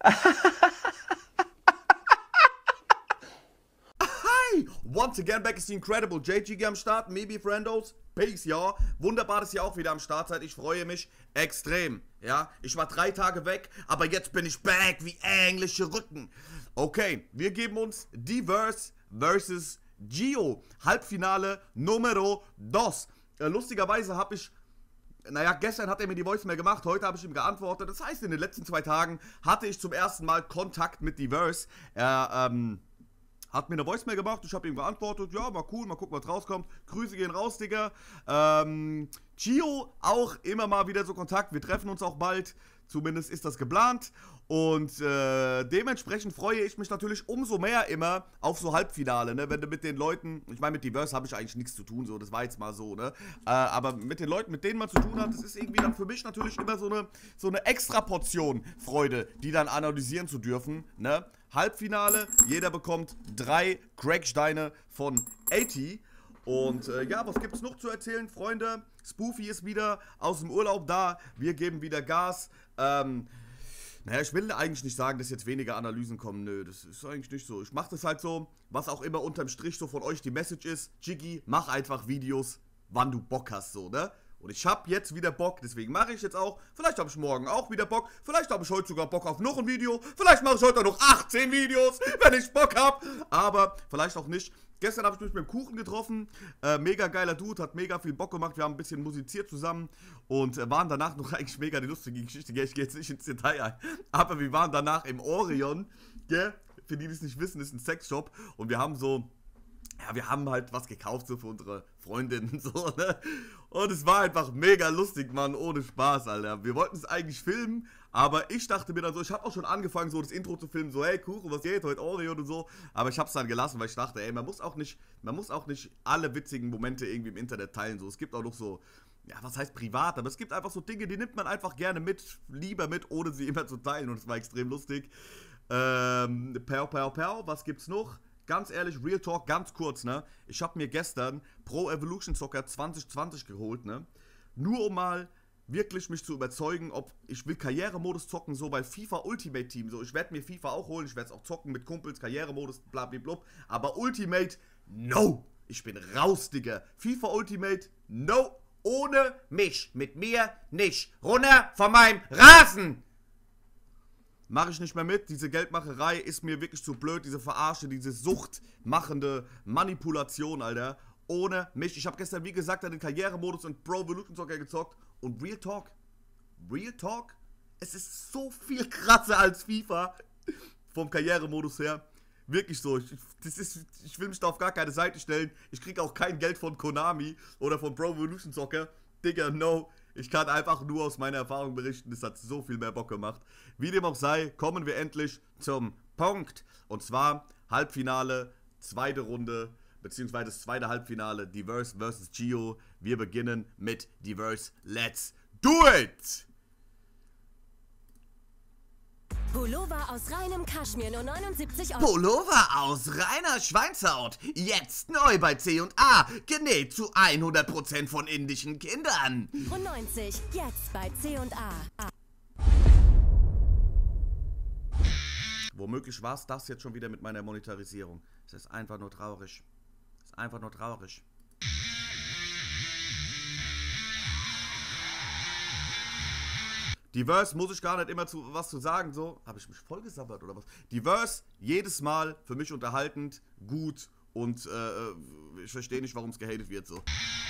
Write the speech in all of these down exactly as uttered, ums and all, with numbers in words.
Hi! Once again back is the incredible J G am Start, maybe friendos. Peace, ja. Wunderbar, dass ihr auch wieder am Start seid. Ich freue mich extrem. Ja, ich war drei Tage weg, aber jetzt bin ich back wie englische Rücken. Okay, wir geben uns D-Verse versus. Gio. Halbfinale Numero dos. Äh, lustigerweise habe ich, naja, gestern hat er mir die Voicemail gemacht, heute habe ich ihm geantwortet. Das heißt, in den letzten zwei Tagen hatte ich zum ersten Mal Kontakt mit D-Verse. Er, ähm, hat mir eine Voicemail gemacht, ich habe ihm geantwortet, ja, war cool, mal gucken, was rauskommt. Grüße gehen raus, Digga. Ähm, Gio auch immer mal wieder so Kontakt, wir treffen uns auch bald, zumindest ist das geplant. Und äh, dementsprechend freue ich mich natürlich umso mehr immer auf so Halbfinale, ne, wenn du mit den Leuten, ich meine, mit D-Verse habe ich eigentlich nichts zu tun, so, das war jetzt mal so, ne, äh, aber mit den Leuten, mit denen man zu tun hat, das ist irgendwie dann für mich natürlich immer so eine, so eine extra Portion Freude, die dann analysieren zu dürfen, ne. Halbfinale, jeder bekommt drei Cracksteine von achtzig. Und äh, ja, was gibt's noch zu erzählen, Freunde? Spoofy ist wieder aus dem Urlaub da, wir geben wieder Gas. Ähm, naja, ich will eigentlich nicht sagen, dass jetzt weniger Analysen kommen, nö, das ist eigentlich nicht so. Ich mache das halt so, was auch immer unterm Strich so von euch die Message ist. Jiggy, mach einfach Videos, wann du Bock hast, so, ne? Und ich habe jetzt wieder Bock, deswegen mache ich jetzt auch. Vielleicht habe ich morgen auch wieder Bock. Vielleicht habe ich heute sogar Bock auf noch ein Video. Vielleicht mache ich heute noch achtzehn Videos, wenn ich Bock habe. Aber vielleicht auch nicht. Gestern habe ich mich mit dem Kuchen getroffen. Äh, mega geiler Dude, hat mega viel Bock gemacht. Wir haben ein bisschen musiziert zusammen und äh, waren danach noch eigentlich mega die lustige Geschichte. Gell? Ich gehe jetzt nicht ins Detail ein. Aber wir waren danach im Orion. Gell? Für die, die es nicht wissen, ist ein Sexshop. Und wir haben so... Ja, wir haben halt was gekauft so für unsere Freundinnen, so, ne? Und es war einfach mega lustig, Mann, ohne Spaß, Alter. Wir wollten es eigentlich filmen, aber ich dachte mir dann so, ich habe auch schon angefangen, so das Intro zu filmen, so, hey, Kuchen, was geht, heute Oreo und so. Aber ich habe es dann gelassen, weil ich dachte, ey, man muss auch nicht, man muss auch nicht alle witzigen Momente irgendwie im Internet teilen, so. Es gibt auch noch so, ja, was heißt privat, aber es gibt einfach so Dinge, die nimmt man einfach gerne mit, lieber mit, ohne sie immer zu teilen. Und es war extrem lustig. Ähm, Pow, pow, pow, was gibt's noch? Ganz ehrlich, Real Talk, ganz kurz, ne? Ich habe mir gestern Pro Evolution Soccer zwanzig zwanzig geholt, ne? Nur um mal wirklich mich zu überzeugen, ob ich will Karrieremodus zocken, so bei FIFA Ultimate Team, so. Ich werde mir FIFA auch holen, ich werde es auch zocken mit Kumpels, Karrieremodus, blablabla. Aber Ultimate, no! Ich bin raus, Digga. FIFA Ultimate, no! Ohne mich, mit mir nicht. Runter von meinem Rasen! Mache ich nicht mehr mit, diese Geldmacherei ist mir wirklich zu blöd, diese Verarsche, diese suchtmachende Manipulation, Alter, ohne mich. Ich habe gestern, wie gesagt, den Karrieremodus und Pro Evolution Soccer gezockt und Real Talk, Real Talk, es ist so viel krasser als FIFA, vom Karrieremodus her, wirklich so, ich, das ist, ich will mich da auf gar keine Seite stellen, ich kriege auch kein Geld von Konami oder von Pro Evolution Soccer, Digga, no. Ich kann einfach nur aus meiner Erfahrung berichten, es hat so viel mehr Bock gemacht. Wie dem auch sei, kommen wir endlich zum Punkt. Und zwar Halbfinale, zweite Runde, beziehungsweise das zweite Halbfinale, D-Verse versus. Gio. Wir beginnen mit D-Verse. Let's do it! Pullover aus reinem Kaschmir, nur neunundsiebzig Euro. Pullover aus reiner Schweinshaut. Jetzt neu bei C und A. Genäht zu hundert Prozent von indischen Kindern. Und neunzig, jetzt bei C und A. Womöglich war es das jetzt schon wieder mit meiner Monetarisierung. Es ist einfach nur traurig. Es ist einfach nur traurig. D-Verse muss ich gar nicht immer zu, was zu sagen, so. Habe ich mich voll gesabbert oder was? D-Verse, jedes Mal für mich unterhaltend, gut und äh, ich verstehe nicht, warum es gehatet wird, so.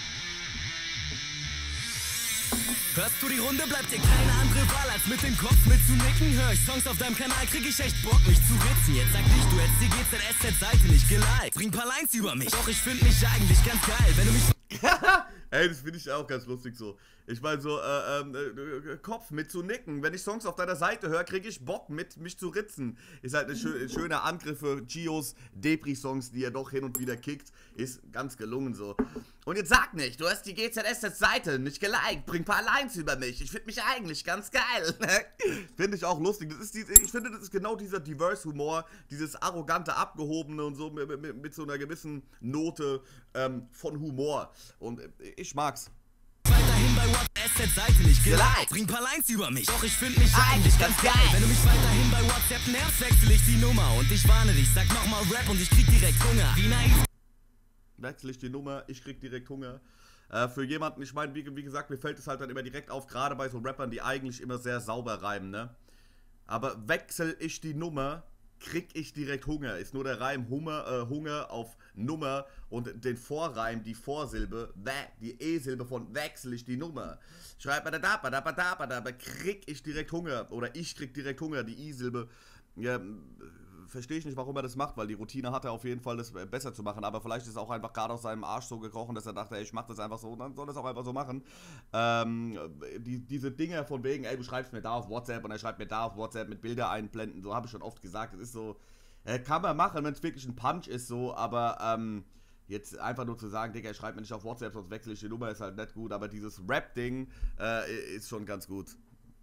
Hörst du die Runde, bleibt dir keine andere Wahl, als mit dem Kopf mitzunicken. Hör ich Songs auf deinem Kanal, krieg ich echt Bock, mich zu ritzen. Jetzt sag nicht, du hättest die G Z S Z-Seite nicht geliked. Bring paar Lines über mich, doch ich find mich eigentlich ganz geil, wenn du mich... Ey, das finde ich auch ganz lustig so. Ich meine so, äh, äh, Kopf mit zu nicken. Wenn ich Songs auf deiner Seite höre, kriege ich Bock mit, mich zu ritzen. Ist halt ein schö schöner Angriff für Gios Depri-Songs, die er doch hin und wieder kickt. Ist ganz gelungen so. Und jetzt sag nicht, du hast die G Z S-Seite nicht geliked. Bring ein paar Lines über mich. Ich finde mich eigentlich ganz geil. Finde ich auch lustig. Das ist die, ich finde, das ist genau dieser D-Verse-Humor. Dieses arrogante, abgehobene und so mit, mit, mit so einer gewissen Note ähm, von Humor. Und ich mag's. Weiterhin bei WhatsApp Seite nicht geliked. Bring paar Lines über mich, doch ich find mich eigentlich ganz geil. Wenn du mich weiterhin bei WhatsApp WhatsApp nervt, wechsel ich die Nummer. Und ich warne dich, sag nochmal Rap und ich krieg direkt Hunger. Wie naiv. Wechsel ich die Nummer, ich krieg direkt Hunger. Äh, für jemanden, ich meine, wie, wie gesagt, mir fällt es halt dann immer direkt auf, gerade bei so Rappern, die eigentlich immer sehr sauber reimen, ne? Aber wechsel ich die Nummer, krieg ich direkt Hunger. Ist nur der Reim Hummer, äh, Hunger auf Nummer und den Vorreim, die Vorsilbe, wä, die E-Silbe von wechsel ich die Nummer. Schreib da da da da da da krieg ich direkt Hunger. Oder ich krieg direkt Hunger, die I-Silbe. Ja, verstehe ich nicht, warum er das macht, weil die Routine hat er auf jeden Fall, das besser zu machen, aber vielleicht ist es auch einfach gerade aus seinem Arsch so gekrochen, dass er dachte, ey, ich mach das einfach so und dann soll er es auch einfach so machen. Ähm, die, diese Dinge von wegen, ey, du schreibst mir da auf WhatsApp und er schreibt mir da auf WhatsApp mit Bilder einblenden, so habe ich schon oft gesagt, das ist so, äh, kann man machen, wenn es wirklich ein Punch ist, so, aber ähm, jetzt einfach nur zu sagen, Digga, schreib mir nicht auf WhatsApp, sonst wechsle ich die Nummer, ist halt nicht gut, aber dieses Rap-Ding äh, ist schon ganz gut.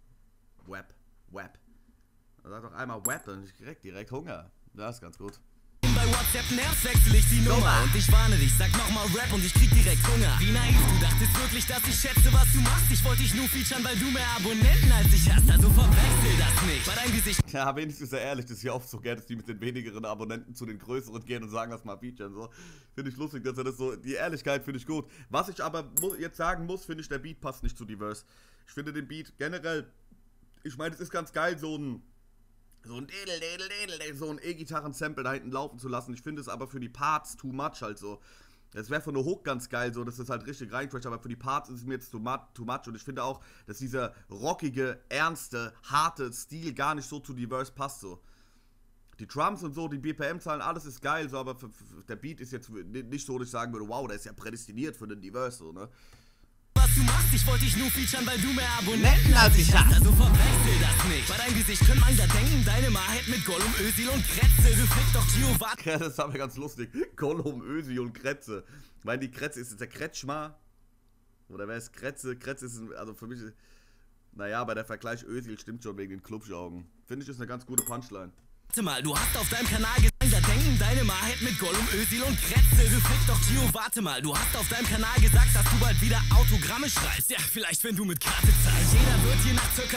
Web, Web. Sag doch einmal Web und ich krieg direkt Hunger. Das ist ganz gut. Bei WhatsApp nervt, wechsel ich die Nummer. Und ich warne dich, sag nochmal Rap und ich krieg direkt Hunger. Wie naiv, du dachtest wirklich, dass ich schätze, was du machst. Ich wollte dich nur featuren, weil du mehr Abonnenten als ich hast. Also verwechsel das nicht. Bei deinem Gesicht. Ja, wenigstens ist er ehrlich, das ist ja oft so gerne, dass die mit den wenigeren Abonnenten zu den größeren gehen und sagen, lass mal featuren. So. Finde ich lustig, dass er das so. Die Ehrlichkeit finde ich gut. Was ich aber jetzt sagen muss, finde ich, der Beat passt nicht zu Diverse. Ich finde den Beat generell. Ich meine, es ist ganz geil, so ein. So ein Dädel, Dädel, Dädel, so ein E-Gitarren-Sample da hinten laufen zu lassen. Ich finde es aber für die Parts too much halt so. Es wäre für eine Hook ganz geil, so, dass das halt richtig reincrasht, aber für die Parts ist es mir jetzt too much, too much. Und ich finde auch, dass dieser rockige, ernste, harte Stil gar nicht so zu Diverse passt, so. Die Drums und so, die B P M-Zahlen, alles ist geil, so, aber für, für, der Beat ist jetzt nicht so, dass ich sagen würde, wow, der ist ja prädestiniert für den Diverse, so, ne. Was du machst, ich wollte dich nur featuren, weil du mehr Abonnenten als ich hast. Also verwechsel das nicht. Bei deinem Gesicht könnte man ja denken, deine Maheit mit Gollum, Özil und Kretze. Du fickst doch Giovanni. Ja, das war mir ganz lustig. Gollum, Özil und Kretze. Ich meine, die Kretze ist jetzt der Kretschmer. Oder wer ist Kretze? Kretze ist, also für mich, naja, aber der Vergleich Özil stimmt schon wegen den Klubschaugen. Finde ich, ist eine ganz gute Punchline. Warte mal, du hast auf deinem Kanal gesagt, da denken deine Maheit mit Gollum, Özil und Kretze. Du fickst doch Gio, warte mal, du hast auf deinem Kanal gesagt, dass du bald wieder Autogramme schreibst. Ja, vielleicht wenn du mit Karte zahlst. Jeder wird hier nach circa...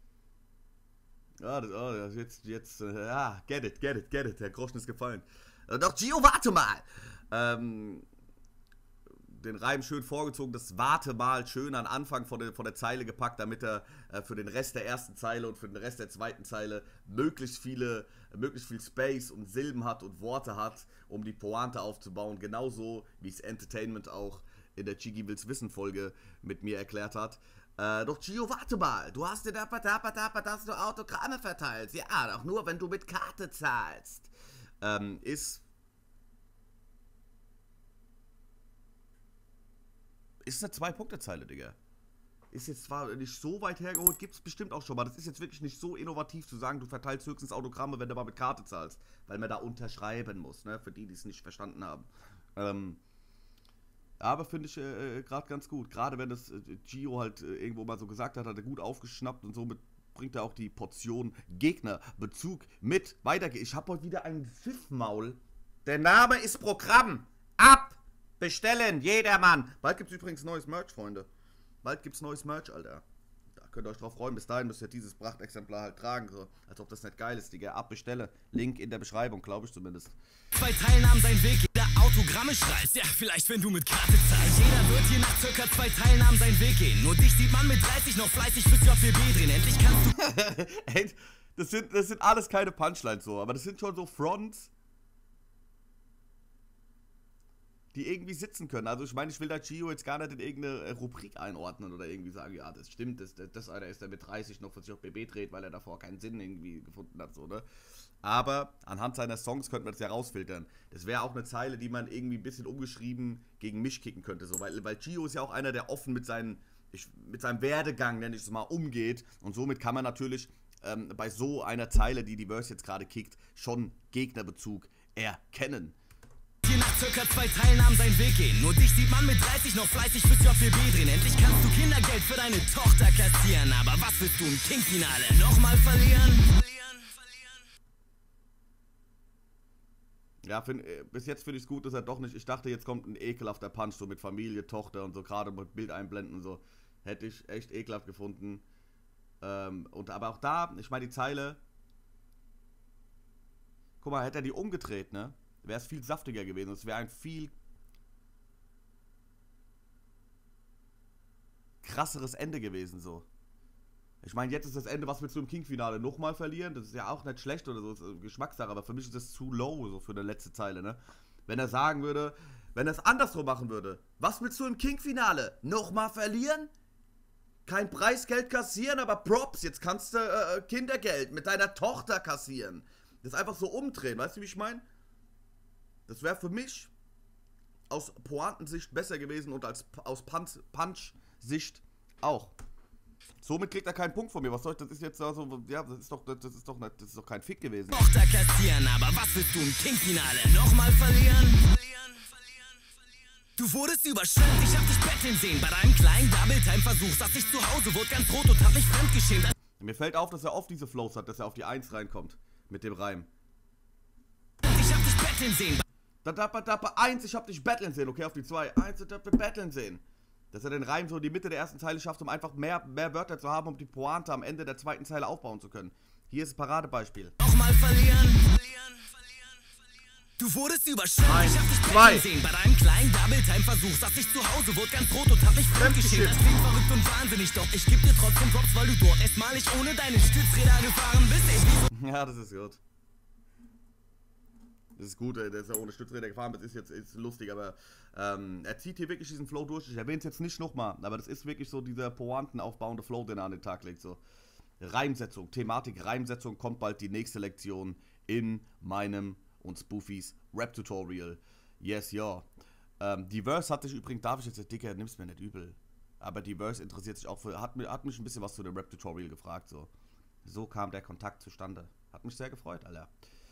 Ja, das, oh, das jetzt, jetzt, äh, ja, get it, get it, get it, der Groschen ist gefallen. Äh, doch Gio, warte mal! Ähm... den Reim schön vorgezogen, das Warte mal schön an Anfang von der, von der Zeile gepackt, damit er äh, für den Rest der ersten Zeile und für den Rest der zweiten Zeile möglichst viele, äh, möglichst viel Space und Silben hat und Worte hat, um die Pointe aufzubauen. Genauso wie es Entertainment auch in der Chigi Wills Wissen Folge mit mir erklärt hat. Äh, doch Gio, warte mal, du hast dir da, da, da, da, dass du Autogramme verteilst. Ja, doch nur, wenn du mit Karte zahlst. Ähm, ist... Ist eine Zwei-Punkte-Zeile, Digga. Ist jetzt zwar nicht so weit hergeholt, gibt es bestimmt auch schon mal. Das ist jetzt wirklich nicht so innovativ zu sagen, du verteilst höchstens Autogramme, wenn du mal mit Karte zahlst. Weil man da unterschreiben muss, ne? Für die, die es nicht verstanden haben. Ähm, aber finde ich äh, gerade ganz gut. Gerade wenn das äh, Gio halt äh, irgendwo mal so gesagt hat, hat er gut aufgeschnappt und somit bringt er auch die Portion Gegnerbezug mit. Weiter. Ich habe heute wieder einen Pfiffmaul. Der Name ist Programm. Ab! Bestellen, jedermann. Bald gibt es übrigens neues Merch, Freunde. Bald gibt es neues Merch, Alter. Da könnt ihr euch drauf freuen. Bis dahin müsst ihr dieses Prachtexemplar halt tragen. So. Als ob das nicht geil ist, Digga. Abbestelle. Link in der Beschreibung, glaube ich zumindest. Zwei Teilnahmen sein Weg, jeder Autogramme schreibst. Ja, vielleicht wenn du mit Karte zahlst. Jeder wird hier nach circa zwei Teilnahmen seinen Weg gehen. Nur dich sieht man mit dreißig noch fleißig fürs J B B drehen. Endlich kannst du... Ey, das sind, das sind alles keine Punchlines so. Aber das sind schon so Fronts, die irgendwie sitzen können. Also ich meine, ich will da Gio jetzt gar nicht in irgendeine Rubrik einordnen oder irgendwie sagen, ja, das stimmt, das, das einer ist, der mit dreißig noch für sich auf B B dreht, weil er davor keinen Sinn irgendwie gefunden hat, so, ne? Aber anhand seiner Songs könnte man das ja rausfiltern. Das wäre auch eine Zeile, die man irgendwie ein bisschen umgeschrieben gegen mich kicken könnte, so, weil, weil Gio ist ja auch einer, der offen mit, seinen, ich, mit seinem Werdegang, nenne ich es mal, umgeht und somit kann man natürlich ähm, bei so einer Zeile, die die Verse jetzt gerade kickt, schon Gegnerbezug erkennen. Hier nach circa zwei Teilnahmen seinen Weg gehen. Nur dich sieht man mit dreißig noch fleißig fürs J B B drehen. Endlich kannst du Kindergeld für deine Tochter kassieren. Aber was willst du im King-Finale? Nochmal verlieren? Verlieren, verlieren. Ja, find, bis jetzt finde ich es gut, dass er doch nicht... Ich dachte, jetzt kommt ein ekelhafter Punch, so mit Familie, Tochter und so, gerade mit Bild einblenden und so. Hätte ich echt ekelhaft gefunden. Ähm, und aber auch da, ich meine, die Zeile... Guck mal, hätte er die umgedreht, ne? Wäre es viel saftiger gewesen. Es wäre ein viel krasseres Ende gewesen, so. Ich meine, jetzt ist das Ende, was wir zum King-Finale nochmal verlieren. Das ist ja auch nicht schlecht oder so, das ist Geschmackssache, aber für mich ist das zu low, so für eine letzte Zeile, ne? Wenn er sagen würde, wenn er es andersrum machen würde, was willst du im King-Finale? Nochmal verlieren? Kein Preisgeld kassieren, aber Props, jetzt kannst du äh, Kindergeld mit deiner Tochter kassieren. Das einfach so umdrehen, weißt du, wie ich meine? Das wäre für mich aus Pointensicht besser gewesen und als aus Punch-Sicht auch. Somit kriegt er keinen Punkt von mir. Was soll ich, das ist jetzt also, ja, das ist doch, das ist doch, nicht, das ist doch kein Fick gewesen. Tochter kassieren, aber was willst du im King-Finale? Nochmal verlieren? Du wurdest überschwemmt, ich hab dich betteln sehen. Bei deinem kleinen Double-Time-Versuch saß ich zu Hause, wurde ganz rot und hab mich fremdgeschämt. Mir fällt auf, dass er oft diese Flows hat, dass er auf die eins reinkommt. Mit dem Reim. Ich hab dich betteln sehen. Da dapper dapper eins, ich hab dich betteln sehen, okay, auf die zwei. eins, ich hab dich betteln sehen. Dass er den Reim so in die Mitte der ersten Zeile schafft, um einfach mehr, mehr Wörter zu haben, um die Pointe am Ende der zweiten Zeile aufbauen zu können. Hier ist ein Paradebeispiel. Nochmal verlieren. Du wurdest überschwemmt, Eins, ich hab dich zwei. betteln sehen. Bei deinem kleinen Double-Time-Versuch saß ich zu Hause, wurde ganz rot und hab mich fremdgeschämt. Das klingt verrückt und wahnsinnig, doch ich geb dir trotzdem Props, weil du dort erstmalig ohne deine Stützräder gefahren bist. Ey, wieso? Ja, das ist gut. Das ist gut, der ist ja ohne Stützräder gefahren, das ist jetzt ist lustig, aber ähm, er zieht hier wirklich diesen Flow durch. Ich erwähne es jetzt nicht nochmal, aber das ist wirklich so dieser pointenaufbauende Flow, den er an den Tag legt. So. Reimsetzung, Thematik, Reimsetzung, kommt bald die nächste Lektion in meinem und Spoofys Rap-Tutorial. Yes, ja. Ähm, die Verse hat sich übrigens, darf ich jetzt, Dicker, nimm's mir nicht übel, aber die Verse interessiert sich auch für, hat, hat mich ein bisschen was zu dem Rap-Tutorial gefragt, so. So kam der Kontakt zustande. Hat mich sehr gefreut, Alter.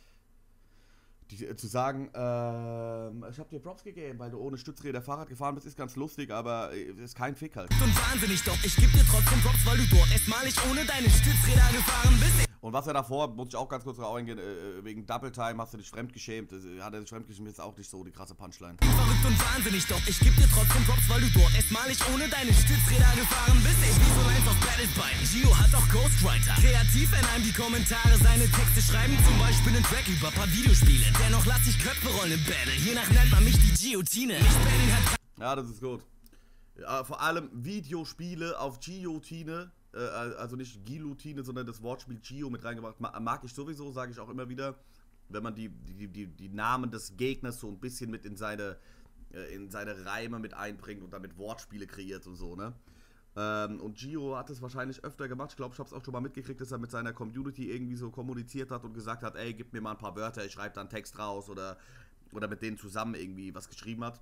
Die, äh, zu sagen, ähm, ich hab dir Props gegeben, weil du ohne Stützräder Fahrrad gefahren bist, ist ganz lustig, aber äh, ist kein Fick halt. Und wahnsinnig, doch ich geb dir trotzdem Props, weil du dort erstmalig ohne deine Stützräder gefahren bist. Und was er davor, muss ich auch ganz kurz drauf eingehen, äh, wegen Double Time hast du dich fremdgeschämt, äh, hat er sich fremdgeschämt, ist auch nicht so die krasse Punchline. Verrückt und wahnsinnig, doch ich geb dir trotzdem Props, weil du dort erstmalig ohne deine Stützräder gefahren bist. Ey, wie so eins auf Battle Bike. Gio hat auch Ghostwriter. Kreativ in einem die Kommentare seine Texte schreiben, zum Beispiel einen Track über paar Videospiele. Dennoch lass ich Köpfe rollen im Battle, hiernach nennt man mich die Guillotine. Nicht Battle hat... Ja, das ist gut. Ja, vor allem Videospiele auf Guillotine. Also nicht Guillotine, sondern das Wortspiel Gio mit reingebracht. Mag ich sowieso, sage ich auch immer wieder, wenn man die, die, die, die Namen des Gegners so ein bisschen mit in seine, in seine Reime mit einbringt und damit Wortspiele kreiert und so, ne? Und Gio hat es wahrscheinlich öfter gemacht. Ich glaube, ich habe es auch schon mal mitgekriegt, dass er mit seiner Community irgendwie so kommuniziert hat und gesagt hat, ey, gib mir mal ein paar Wörter, ich schreibe da einen Text raus oder, oder mit denen zusammen irgendwie was geschrieben hat.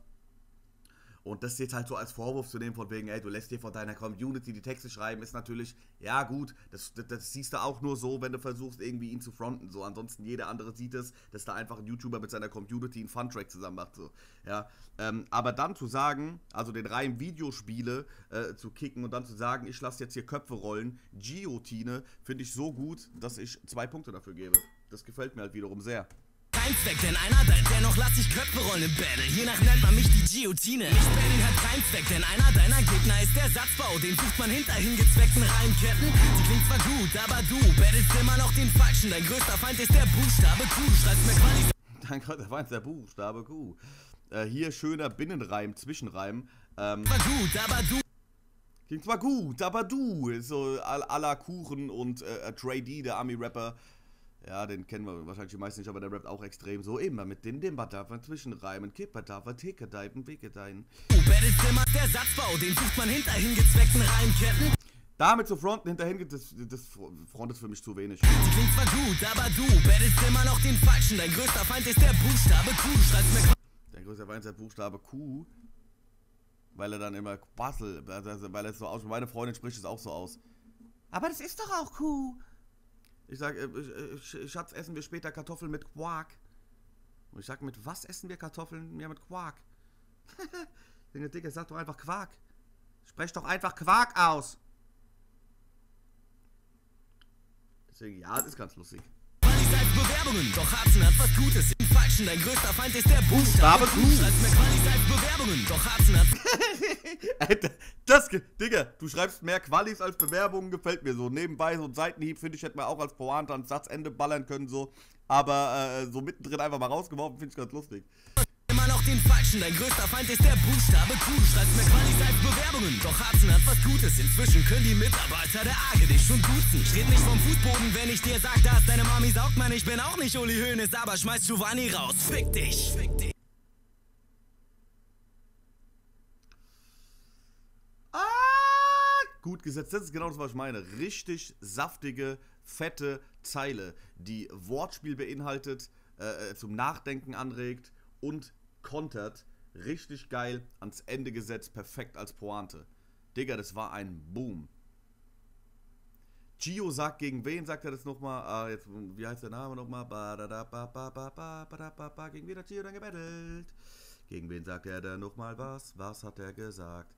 Und das jetzt halt so als Vorwurf zu nehmen von wegen, ey, du lässt dir von deiner Community die Texte schreiben, ist natürlich, ja gut, das, das, das siehst du auch nur so, wenn du versuchst, irgendwie ihn zu fronten, so. Ansonsten jeder andere sieht es, dass da einfach ein YouTuber mit seiner Community einen Fun-Track zusammen macht, so. Ja, ähm, aber dann zu sagen, also den Reim Videospiele äh, zu kicken und dann zu sagen, ich lasse jetzt hier Köpfe rollen, Guillotine, finde ich so gut, dass ich zwei Punkte dafür gebe. Das gefällt mir halt wiederum sehr. Kein Zweck, denn einer, dennoch lass ich Köpfe rollen im Battle. Hiernach nennt man mich die Guillotine. Nicht Battle hat keinen Zweck, denn einer deiner Gegner ist der Satzbau. Den sucht man hinter hingezweckten Reimketten. Sie klingt zwar gut, aber du battlest immer noch den Falschen. Dein größter Feind ist der Buchstabe Q. Du schreibst mir quasi... Dein größter Feind ist der Buchstabe Q. Äh, hier schöner Binnenreim, Zwischenreim. Ähm, War gut, aber du... Klingt zwar gut, aber du. So à la Kuchen und äh, Trey D, der Ami-Rapper. Ja, den kennen wir wahrscheinlich die meisten nicht, aber der rappt auch extrem so. Immer mit den Dimba-Daffern, Zwischenreimen, Kipper-Daffer, Ticker-Deipen, Wicke-Dein. Du battlest immer der Satzbau, den sucht man hinter hingezweckten Reimketten. Damit zu fronten, hinterhin, das, das Front ist für mich zu wenig. Sie klingt zwar gut, aber du battlest immer noch den Falschen. Dein größter Feind ist der Buchstabe Q. Du schreibst mir... Dein größter Feind ist der Buchstabe Q. Weil er dann immer Basel, also weil er es so aus, meine Freundin spricht es auch so aus. Aber das ist doch auch Q. Ich sag, äh, Schatz, essen wir später Kartoffeln mit Quark. Und ich sag, mit was essen wir Kartoffeln? Ja, mit Quark. Junge Dicke, sag doch einfach Quark. Sprech doch einfach Quark aus. Deswegen, ja, das ist ganz lustig. Weil Qualis als Bewerbungen, doch Harzen hat was Gutes. Im Falschen, dein größter Feind ist der Buchstabe Q. Schreibst mehr Qualis als Bewerbungen, doch Harzen hat... Das, Digga, du schreibst mehr Qualis als Bewerbungen, gefällt mir so. Nebenbei so ein Seitenhieb, finde ich, hätte man auch als Pointe ans Satzende ballern können, so. Aber äh, so mittendrin einfach mal rausgeworfen, finde ich ganz lustig. Immer noch den Falschen, dein größter Feind ist der Buchstabe Q. Du schreibst mehr Qualis als Bewerbungen, doch Harzen hat was Gutes. Inzwischen können die Mitarbeiter der Arge dich schon duzen. Ich red nicht vom Fußboden, wenn ich dir sag, dass deine Mami saugt, man, ich bin auch nicht Uli Hoeneß, aber schmeiß Giovanni raus, fick dich, fick dich. Gut gesetzt, das ist genau das, was ich meine. Richtig saftige, fette Zeile, die Wortspiel beinhaltet, äh, zum Nachdenken anregt und kontert. Richtig geil ans Ende gesetzt, perfekt als Pointe. Digga, das war ein Boom. Gio sagt gegen wen, sagt er das nochmal? Ah, jetzt, wie heißt der Name nochmal? Gegen wen hat Gio dann gebettelt? Gegen wen sagt er dann nochmal was? Was hat er gesagt?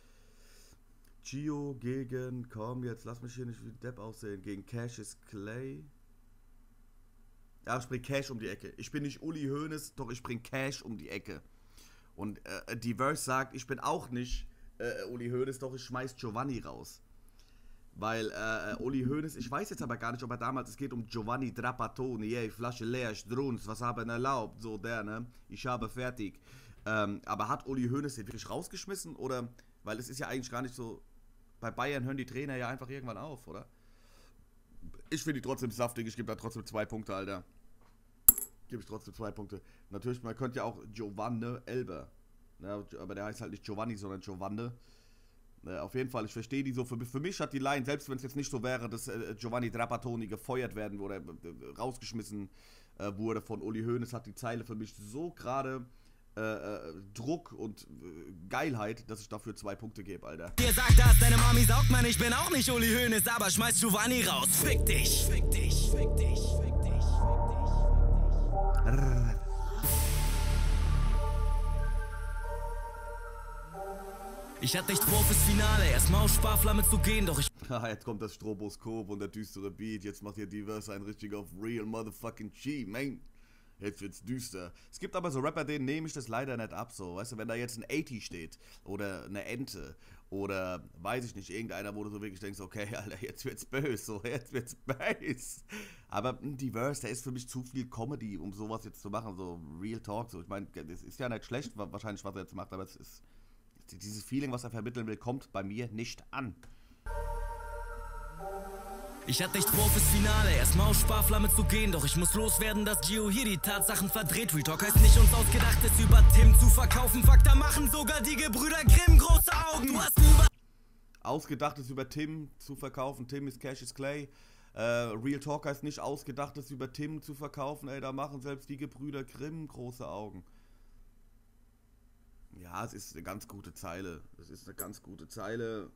Gio gegen, komm jetzt, lass mich hier nicht wie Depp aussehen, gegen Cassius Clay. Ja, ich bring Cash um die Ecke. Ich bin nicht Uli Hoeneß, doch ich bring Cash um die Ecke. Und äh, die Verse sagt, ich bin auch nicht äh, Uli Hoeneß, doch ich schmeiß Giovanni raus. Weil äh, Uli Hoeneß, ich weiß jetzt aber gar nicht, ob er damals, es geht um Giovanni Trapattoni, ey, Flasche leer, Strunz, was haben erlaubt, so der, ne, ich habe fertig. Ähm, aber hat Uli Hoeneß den wirklich rausgeschmissen oder, weil es ist ja eigentlich gar nicht so... Bei Bayern hören die Trainer ja einfach irgendwann auf, oder? Ich finde die trotzdem saftig, ich gebe da trotzdem zwei Punkte, Alter. Gebe ich trotzdem zwei Punkte. Natürlich, man könnte ja auch Giovanni Elber. Ja, aber der heißt halt nicht Giovanni, sondern Giovanni. Ja, auf jeden Fall, ich verstehe die so. Für, für mich hat die Line, selbst wenn es jetzt nicht so wäre, dass äh, Giovanni Trapattoni gefeuert werden oder äh, rausgeschmissen äh, wurde von Uli Hoeneß, hat die Zeile für mich so gerade... Äh, äh, Druck und äh, Geilheit, dass ich dafür zwei Punkte gebe, Alter. Dir sagt das, deine Mami saugt, man, ich bin auch nicht Uli Hoeneß, aber schmeiß Giovanni raus, fick dich, fick dich, fick dich, fick dich, fick dich. Ich hatte nicht vor fürs Finale, erstmal auf Sparflamme zu gehen, doch ich... Ah, jetzt kommt das Stroboskop und der düstere Beat, jetzt macht hier Diverse ein richtig auf Real Motherfucking G, man. Jetzt wird's düster. Es gibt aber so Rapper, denen nehme ich das leider nicht ab, so. Weißt du, wenn da jetzt ein achtzig steht oder eine Ente oder, weiß ich nicht, irgendeiner, wo du so wirklich denkst, okay, Alter, jetzt wird's böse, so, jetzt wird's böse. Aber Diverse, der ist für mich zu viel Comedy, um sowas jetzt zu machen, so Real Talk, so. Ich meine, das ist ja nicht schlecht, wahrscheinlich, was er jetzt macht, aber es ist, dieses Feeling, was er vermitteln will, kommt bei mir nicht an. Ich hatte nicht vor fürs Finale, erstmal auf Sparflamme zu gehen, doch ich muss loswerden, dass Gio hier die Tatsachen verdreht. Real Talk heißt nicht uns ausgedacht, es über Tim zu verkaufen. Fakta machen sogar die Gebrüder Grimm große Augen. Du hast über... Ausgedachtes über Tim zu verkaufen, Tim ist Cassius Clay. Äh, Real Talk heißt nicht ausgedachtes über Tim zu verkaufen, ey, da machen selbst die Gebrüder Grimm große Augen. Ja, es ist eine ganz gute Zeile. Es ist eine ganz gute Zeile.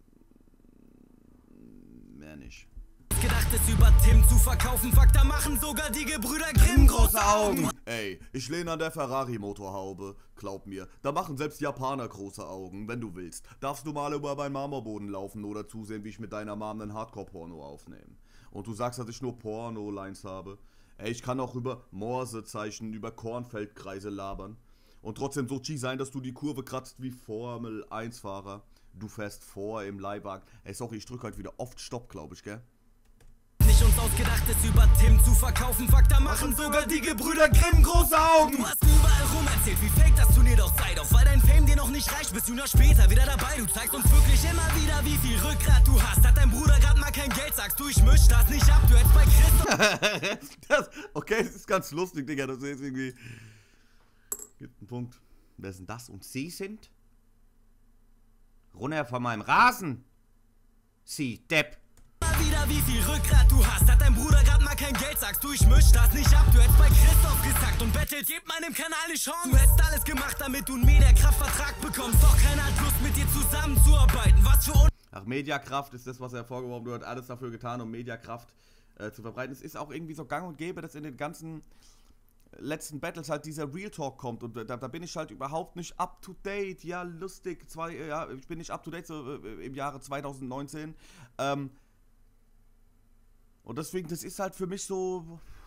Mehr nicht. Gedacht es über Tim zu verkaufen, Fakta machen sogar die Gebrüder Grimm große Augen. Ey, ich lehne an der Ferrari-Motorhaube, glaub mir, da machen selbst Japaner große Augen, wenn du willst. Darfst du mal über meinen Marmorboden laufen oder zusehen, wie ich mit deiner Mom einen Hardcore-Porno aufnehme. Und du sagst, dass ich nur Porno-Lines habe. Ey, ich kann auch über Morsezeichen, über Kornfeldkreise labern. Und trotzdem so G sein, dass du die Kurve kratzt wie Formel eins Fahrer. Du fährst vor im Leihwagen. Ey, sorry, ich drück heute wieder oft Stopp, glaub ich, gell? Nicht uns ausgedacht, es über Tim zu verkaufen. Fakta machen sogar die Gebrüder Grimm große Augen. Du hast überall rum erzählt, wie fake das Turnier doch sei. Doch weil dein Fame dir noch nicht reicht, bist du noch später wieder dabei. Du zeigst uns wirklich immer wieder, wie viel Rückgrat du hast. Hat dein Bruder grad mal kein Geld, sagst du, ich misch das nicht ab. Du hättest bei Christoph... das, okay, das ist ganz lustig, Digga. Das ist irgendwie... Gibt einen Punkt. Wer sind das? Und Sie sind? Runter von meinem Rasen. Sie, Depp. Wieder wie viel Rückgrat du hast, hat dein Bruder grad mal kein Geld, sagst du, ich misch das nicht ab. Du hättest bei Christoph gesagt und bettelt, gebt meinem Kanal eine Chance. Du hättest alles gemacht, damit du einen Mediakraft-Vertrag bekommst, doch keiner hat Lust mit dir zusammenzuarbeiten. Was für un... Ach, Mediakraft ist das, was er hervorgehoben hat. Du hast alles dafür getan, um Mediakraft äh, zu verbreiten. Es ist auch irgendwie so gang und gäbe, dass in den ganzen letzten Battles halt dieser Real Talk kommt und da, da bin ich halt überhaupt nicht up to date. Ja, lustig, zwei, ja, ich bin nicht up to date so äh, im Jahre zwanzig neunzehn. Ähm, Und deswegen, das ist halt für mich so,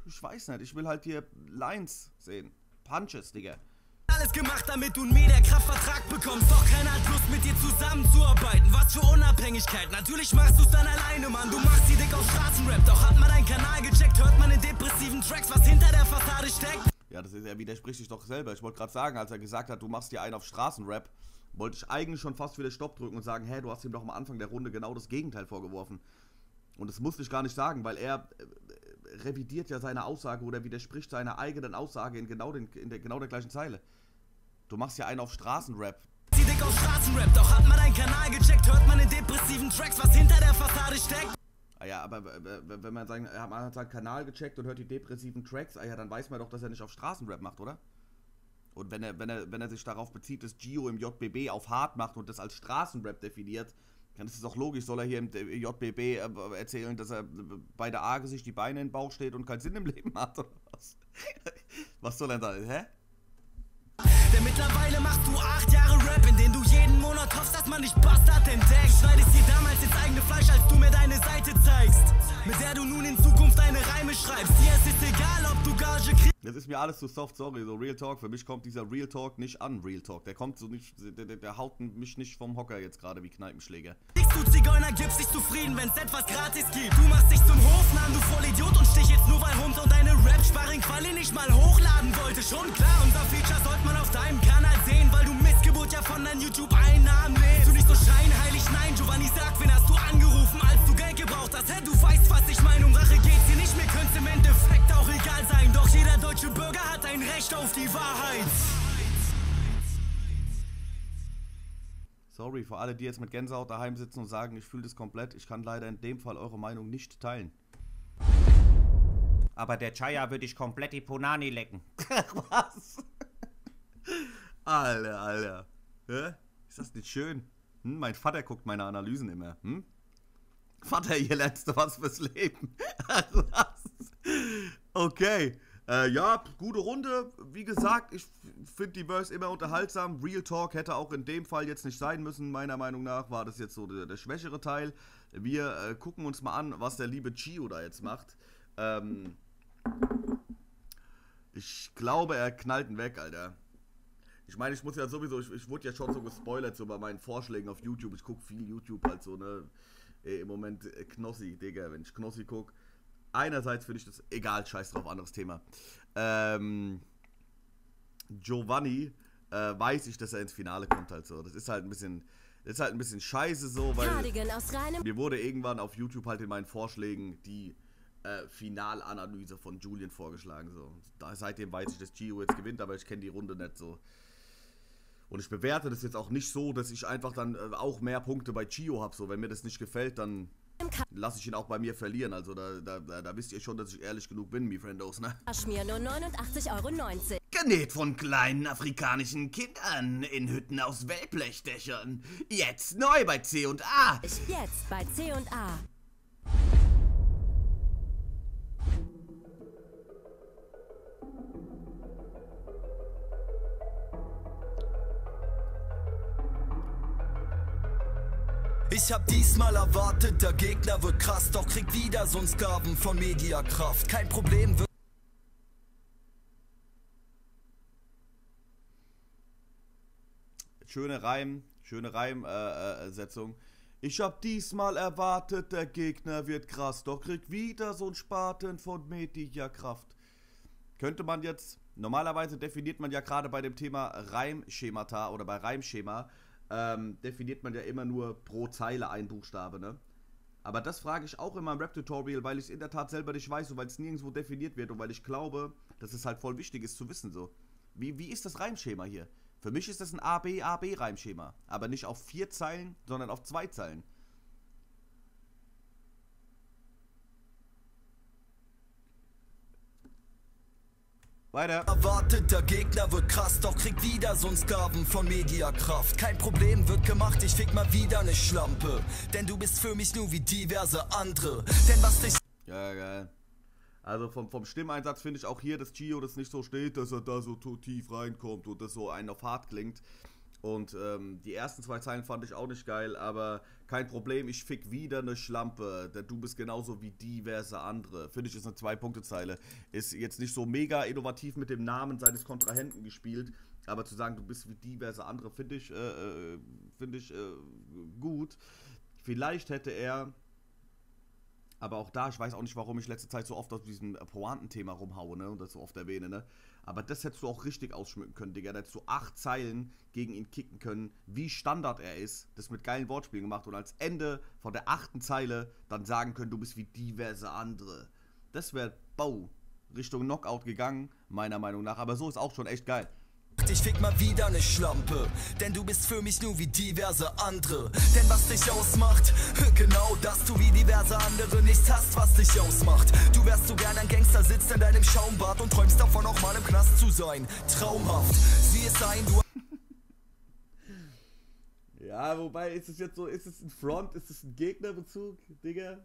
ich weiß nicht, ich will halt hier Lines sehen. Punches, Digga. Alles gemacht, damit du einen Mediakraftvertrag bekommst. Doch keiner hat Lust, mit dir zusammenzuarbeiten. Was für Unabhängigkeit. Natürlich machst du's dann alleine, Mann. Du machst die dick auf Straßenrap. Doch hat man deinen Kanal gecheckt, hört man in depressiven Tracks, was hinter der Fassade steckt. Ja, das ist, er widerspricht sich doch selber. Ich wollte gerade sagen, als er gesagt hat, du machst dir einen auf Straßenrap, wollte ich eigentlich schon fast wieder Stopp drücken und sagen, hä, du hast ihm doch am Anfang der Runde genau das Gegenteil vorgeworfen. Und das musste ich gar nicht sagen, weil er äh, revidiert ja seine Aussage oder widerspricht seiner eigenen Aussage in genau, den, in der, genau der gleichen Zeile. Du machst ja einen auf Straßenrap. Die dick auf Straßenrap, doch hat man deinen Kanal gecheckt, hört man in depressiven Tracks, was hinter der Fassade steckt. Ah ja, aber wenn man sagen, man hat seinen Kanal gecheckt und hört die depressiven Tracks, ah ja, dann weiß man doch, dass er nicht auf Straßenrap macht, oder? Und wenn er, wenn er, wenn er sich darauf bezieht, dass Gio im J B B auf hart macht und das als Straßenrap definiert, dann ist es auch logisch, soll er hier im J B B erzählen, dass er bei der Arge sich die Beine in den Bauch steht und keinen Sinn im Leben hat, oder was? Was soll er da, hä? Denn mittlerweile machst du acht Jahre Rap, in denen du jeden Monat hoffst, dass man dich Bastard entdeckt. Schneidest dir damals ins eigene Fleisch, als du mir deine Seite zeigst, mit der du nun in Zukunft deine Reime schreibst. Dir es ist egal, ob du Gage kriegst. Das ist mir alles zu soft, sorry, so Real Talk. Für mich kommt dieser Real Talk nicht an, Real Talk. Der kommt so nicht, der, der, der haut mich nicht vom Hocker jetzt gerade wie Kneipenschläger. Du Zigeuner gibst dich zufrieden, wenn's etwas gratis gibt. Du machst dich zum Hofnarren, du Vollidiot, und stich jetzt nur weil Hund und deine Rap-Sparring-Quali nicht mal hochladen wollte. Schon klar, unser Feature sollte man auf deinem Kanal sehen, weil du Missgeburt ja von deinen YouTube-Einnahmen lebst. Du nicht so scheinheilig, nein, Giovanni sagt, wen hast du angerufen, als du Geld gebraucht hast? Hä, du weißt, was ich meine, um Rache geht's hier nicht, mir könnte im Endeffekt auch egal sein. Doch jeder deutsche Bürger hat ein Recht auf die Wahrheit. Sorry, für alle, die jetzt mit Gänsehaut daheim sitzen und sagen, ich fühle das komplett, ich kann leider in dem Fall eure Meinung nicht teilen. Aber der Chaya würde ich komplett die Punani lecken. Was? Alter, Alter. Hä? Ist das nicht schön? Hm, mein Vater guckt meine Analysen immer. Hm? Vater, hier lernst du was fürs Leben. Was? Okay. Äh, ja, gute Runde. Wie gesagt, ich finde die Verse immer unterhaltsam. Real Talk hätte auch in dem Fall jetzt nicht sein müssen. Meiner Meinung nach war das jetzt so der, der schwächere Teil. Wir äh, gucken uns mal an, was der liebe Gio da jetzt macht. Ähm, ich glaube, er knallt ihn weg, Alter. Ich meine, ich muss ja sowieso, ich, ich wurde ja schon so gespoilert so bei meinen Vorschlägen auf YouTube. Ich gucke viel YouTube halt so, ne. Ey, im Moment äh, Knossi, Digga, wenn ich Knossi gucke. Einerseits finde ich das, egal, scheiß drauf, anderes Thema. Ähm, Giovanni äh, weiß ich, dass er ins Finale kommt halt so. Das ist halt ein bisschen, das ist halt ein bisschen scheiße so, weil mir wurde irgendwann auf YouTube halt in meinen Vorschlägen die äh, Finalanalyse von Julian vorgeschlagen so. Da, seitdem weiß ich, dass Gio jetzt gewinnt, aber ich kenne die Runde nicht so. Und ich bewerte das jetzt auch nicht so, dass ich einfach dann äh, auch mehr Punkte bei Gio habe. So, wenn mir das nicht gefällt, dann lasse ich ihn auch bei mir verlieren. Also da, da, da, da wisst ihr schon, dass ich ehrlich genug bin, mi Friendos, ne? Kaschmir nur neunundachtzig Euro neunzig. Genäht von kleinen afrikanischen Kindern in Hütten aus Wellblechdächern. Jetzt neu bei C und A. Jetzt bei C und A. Ich hab diesmal erwartet, der Gegner wird krass, doch krieg wieder so'n Sklaven von Mediakraft. Kein Problem wird. Schöne Reim, schöne Reimsetzung. Äh, äh, ich hab diesmal erwartet, der Gegner wird krass, doch krieg wieder so'n Spaten von Mediakraft. Könnte man jetzt, normalerweise definiert man ja gerade bei dem Thema Reimschemata oder bei Reimschema, Ähm, definiert man ja immer nur pro Zeile ein Buchstabe, ne? Aber das frage ich auch in meinem Rap-Tutorial, weil ich es in der Tat selber nicht weiß und weil es nirgendwo definiert wird und weil ich glaube, dass es halt voll wichtig ist zu wissen, so. Wie, wie ist das Reimschema hier? Für mich ist das ein A B A B Reimschema, aber nicht auf vier Zeilen, sondern auf zwei Zeilen. Weiter. Erwartet, der Gegner wird krass, doch krieg wieder so'n Sklaven von Mediakraft. Kein Problem wird gemacht, ich fick mal wieder ne Schlampe. Denn du bist für mich nur wie diverse andere. Denn was dich... Ja, geil. Also vom, vom Stimmeinsatz finde ich auch hier, dass Gio das nicht so steht, dass er da so tief reinkommt und das so einen auf hart klingt. Und ähm, die ersten zwei Zeilen fand ich auch nicht geil, aber kein Problem, ich fick wieder eine Schlampe, denn du bist genauso wie diverse andere. Finde ich, ist eine Zwei-Punkte-Zeile. Ist jetzt nicht so mega innovativ mit dem Namen seines Kontrahenten gespielt, aber zu sagen, du bist wie diverse andere, finde ich, äh, finde ich äh, gut. Vielleicht hätte er, aber auch da, ich weiß auch nicht, warum ich letzte Zeit so oft auf diesem Pointen-Thema rumhaue, ne, und das so oft erwähne, ne. Aber das hättest du auch richtig ausschmücken können, Digga. Da hättest du acht Zeilen gegen ihn kicken können, wie Standard er ist. Das mit geilen Wortspielen gemacht und als Ende von der achten Zeile dann sagen können, du bist wie diverse andere. Das wäre, Bau, Richtung Knockout gegangen, meiner Meinung nach. Aber so ist auch schon echt geil. Ich fick mal wieder ne Schlampe, denn du bist für mich nur wie diverse andere. Denn was dich ausmacht, genau, dass du wie diverse andere nichts hast, was dich ausmacht. Du wärst so gern ein Gangster, sitzt in deinem Schaumbad und träumst davon, auch mal im Knast zu sein. Traumhaft, sieh es ein, du... Ja, wobei, ist es jetzt so, ist es ein Front, ist es ein Gegnerbezug, Digga?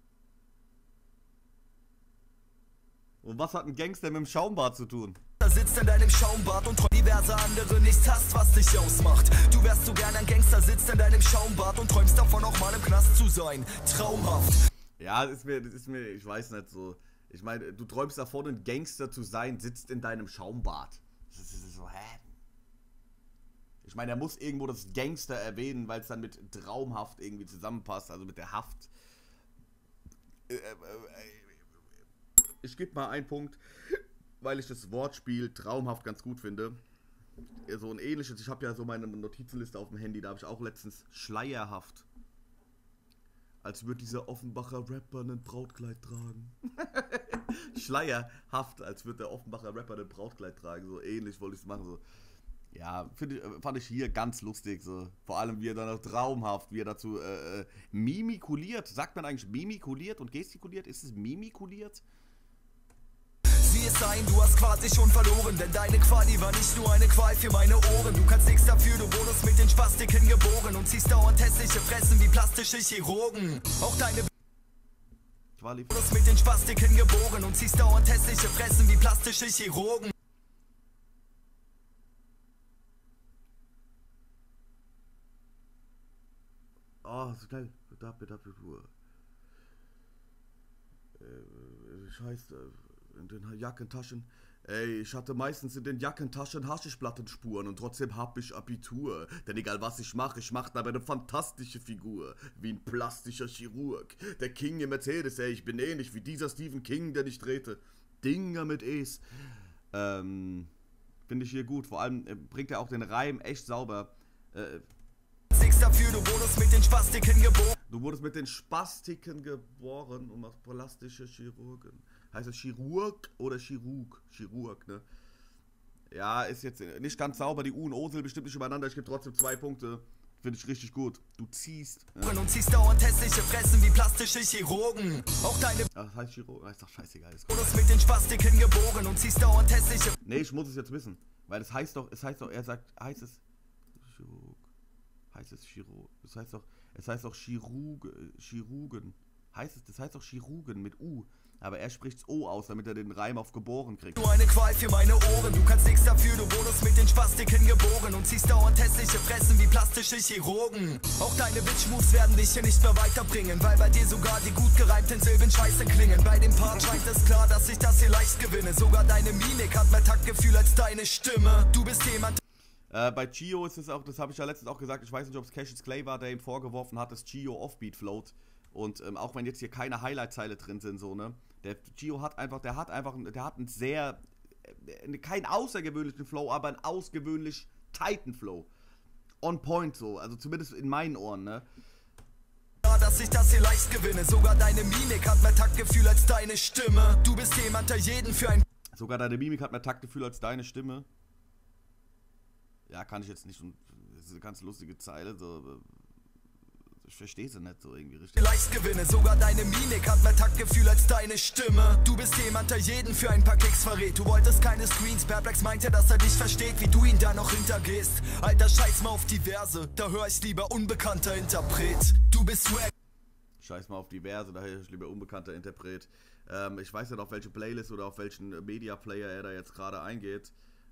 Und was hat ein Gangster mit dem Schaumbad zu tun? Sitzt in deinem Schaumbad und träumst diverse andere nichts hast, was dich ausmacht. Du wärst so gern ein Gangster, sitzt in deinem Schaumbad und träumst davon, auch mal im Knast zu sein. Traumhaft. Ja, das ist mir, das ist mir, ich weiß nicht so. Ich meine, du träumst davon, ein Gangster zu sein, sitzt in deinem Schaumbad. Das ist so, hä? Ich meine, er muss irgendwo das Gangster erwähnen, weil es dann mit traumhaft irgendwie zusammenpasst, also mit der Haft. Ich gebe mal einen Punkt, weil ich das Wortspiel traumhaft ganz gut finde. So ein ähnliches, ich habe ja so meine Notizenliste auf dem Handy, da habe ich auch letztens schleierhaft. Als würde dieser Offenbacher Rapper ein Brautkleid tragen. Schleierhaft, als würde der Offenbacher Rapper ein Brautkleid tragen. So ähnlich wollte ich es machen. So. Ja, find ich, fand ich hier ganz lustig. So. Vor allem, wie er dann auch traumhaft, wie er dazu äh, mimikuliert. Sagt man eigentlich mimikuliert und gestikuliert? Ist es mimikuliert? Sieh es ein, du hast quasi schon verloren, denn deine Quali war nicht nur eine Qual für meine Ohren. Du kannst nichts dafür, du wurdest mit den Spastiken geboren und ziehst dauernd hässliche Fressen wie plastische Chirurgen. Auch deine Quali. Du wurdest mit den Spastiken geboren und ziehst dauernd hässliche Fressen wie plastische Chirurgen. Oh, so schnell. Da, bitte, bitte. Äh, Scheiße. In den Jackentaschen. Ey, ich hatte meistens in den Jackentaschen Haschischplattenspuren und trotzdem hab ich Abitur. Denn egal was ich mache, ich mach dabei eine fantastische Figur. Wie ein plastischer Chirurg. Der King im Mercedes, ey, ich bin ähnlich wie dieser Stephen King, der nicht drehte. Dinger mit Es. Ähm, finde ich hier gut. Vor allem äh, bringt er auch den Reim echt sauber. Äh, Dafür, du wurdest mit den Spastiken geboren. Du wurdest mit den Spastiken geboren und machst plastische Chirurgen. Heißt es Chirurg oder Chirurg? Chirurg, ne? Ja, ist jetzt nicht ganz sauber. Die U und O-Silbe bestimmt nicht übereinander. Ich gebe trotzdem zwei Punkte. Finde ich richtig gut. Du ziehst. Ja. Und ziehst dauernd hässliche Fressen wie plastische Chirurgen. Auch deine. Ach, das heißt Chirurg. Das ist doch scheißegal. Du wurdest mit den Spastiken geboren und ziehst dauernd hässliche. Nee, ich muss es jetzt wissen. Weil es heißt doch, es heißt doch, er sagt, heißt es Chirurg. Heißt es Chirurg. Das heißt doch, es heißt doch Chirurg, Chirurgen. Heißt es, das heißt doch Chirurgen mit U. Aber er spricht's O aus, damit er den Reim auf geboren kriegt. Nur eine Qual für meine Ohren. Du kannst nichts dafür, du wurdest mit den Spastiken geboren und ziehst dauernd hässliche Fressen wie plastische Chirurgen. Auch deine Bitch-Moves werden dich hier nicht mehr weiterbringen, weil bei dir sogar die gut gereimten Silben scheiße klingen. Bei dem Part scheint es klar, dass ich das hier leicht gewinne. Sogar deine Mimik hat mehr Taktgefühl als deine Stimme. Du bist jemand. Äh, bei Chio ist es auch, das habe ich ja letztens auch gesagt, ich weiß nicht, ob es Cassius Clay war, der ihm vorgeworfen hat, dass Chio Offbeat float. Und ähm, auch wenn jetzt hier keine Highlight-Zeile drin sind, so, ne? Der Chio hat einfach, der hat einfach, der hat einen sehr, äh, keinen außergewöhnlichen Flow, aber einen ausgewöhnlich tighten Flow. On point so, also zumindest in meinen Ohren, ne? Dass ich das hier leicht gewinne. Sogar deine Mimik hat mehr Taktgefühl als deine Stimme. Du bist jemand, der jeden für ein... Sogar deine Mimik hat mehr Taktgefühl als deine Stimme. Ja, kann ich jetzt nicht, das ist eine ganz lustige Zeile, so, ich verstehe sie nicht so irgendwie richtig. Leicht gewinne, sogar deine Mimik hat mehr Taktgefühl als deine Stimme. Du bist jemand, der jeden für ein paar Klicks verrät. Du wolltest keine Screens, Perplex meinte, dass er dich versteht, wie du ihn da noch hintergehst. Alter, scheiß mal auf diverse, da hör ich lieber unbekannter Interpret. Du bist swag. Scheiß mal auf diverse, da höre ich lieber unbekannter Interpret. Ähm, ich weiß nicht, auf welche Playlist oder auf welchen Media Player er da jetzt gerade eingeht.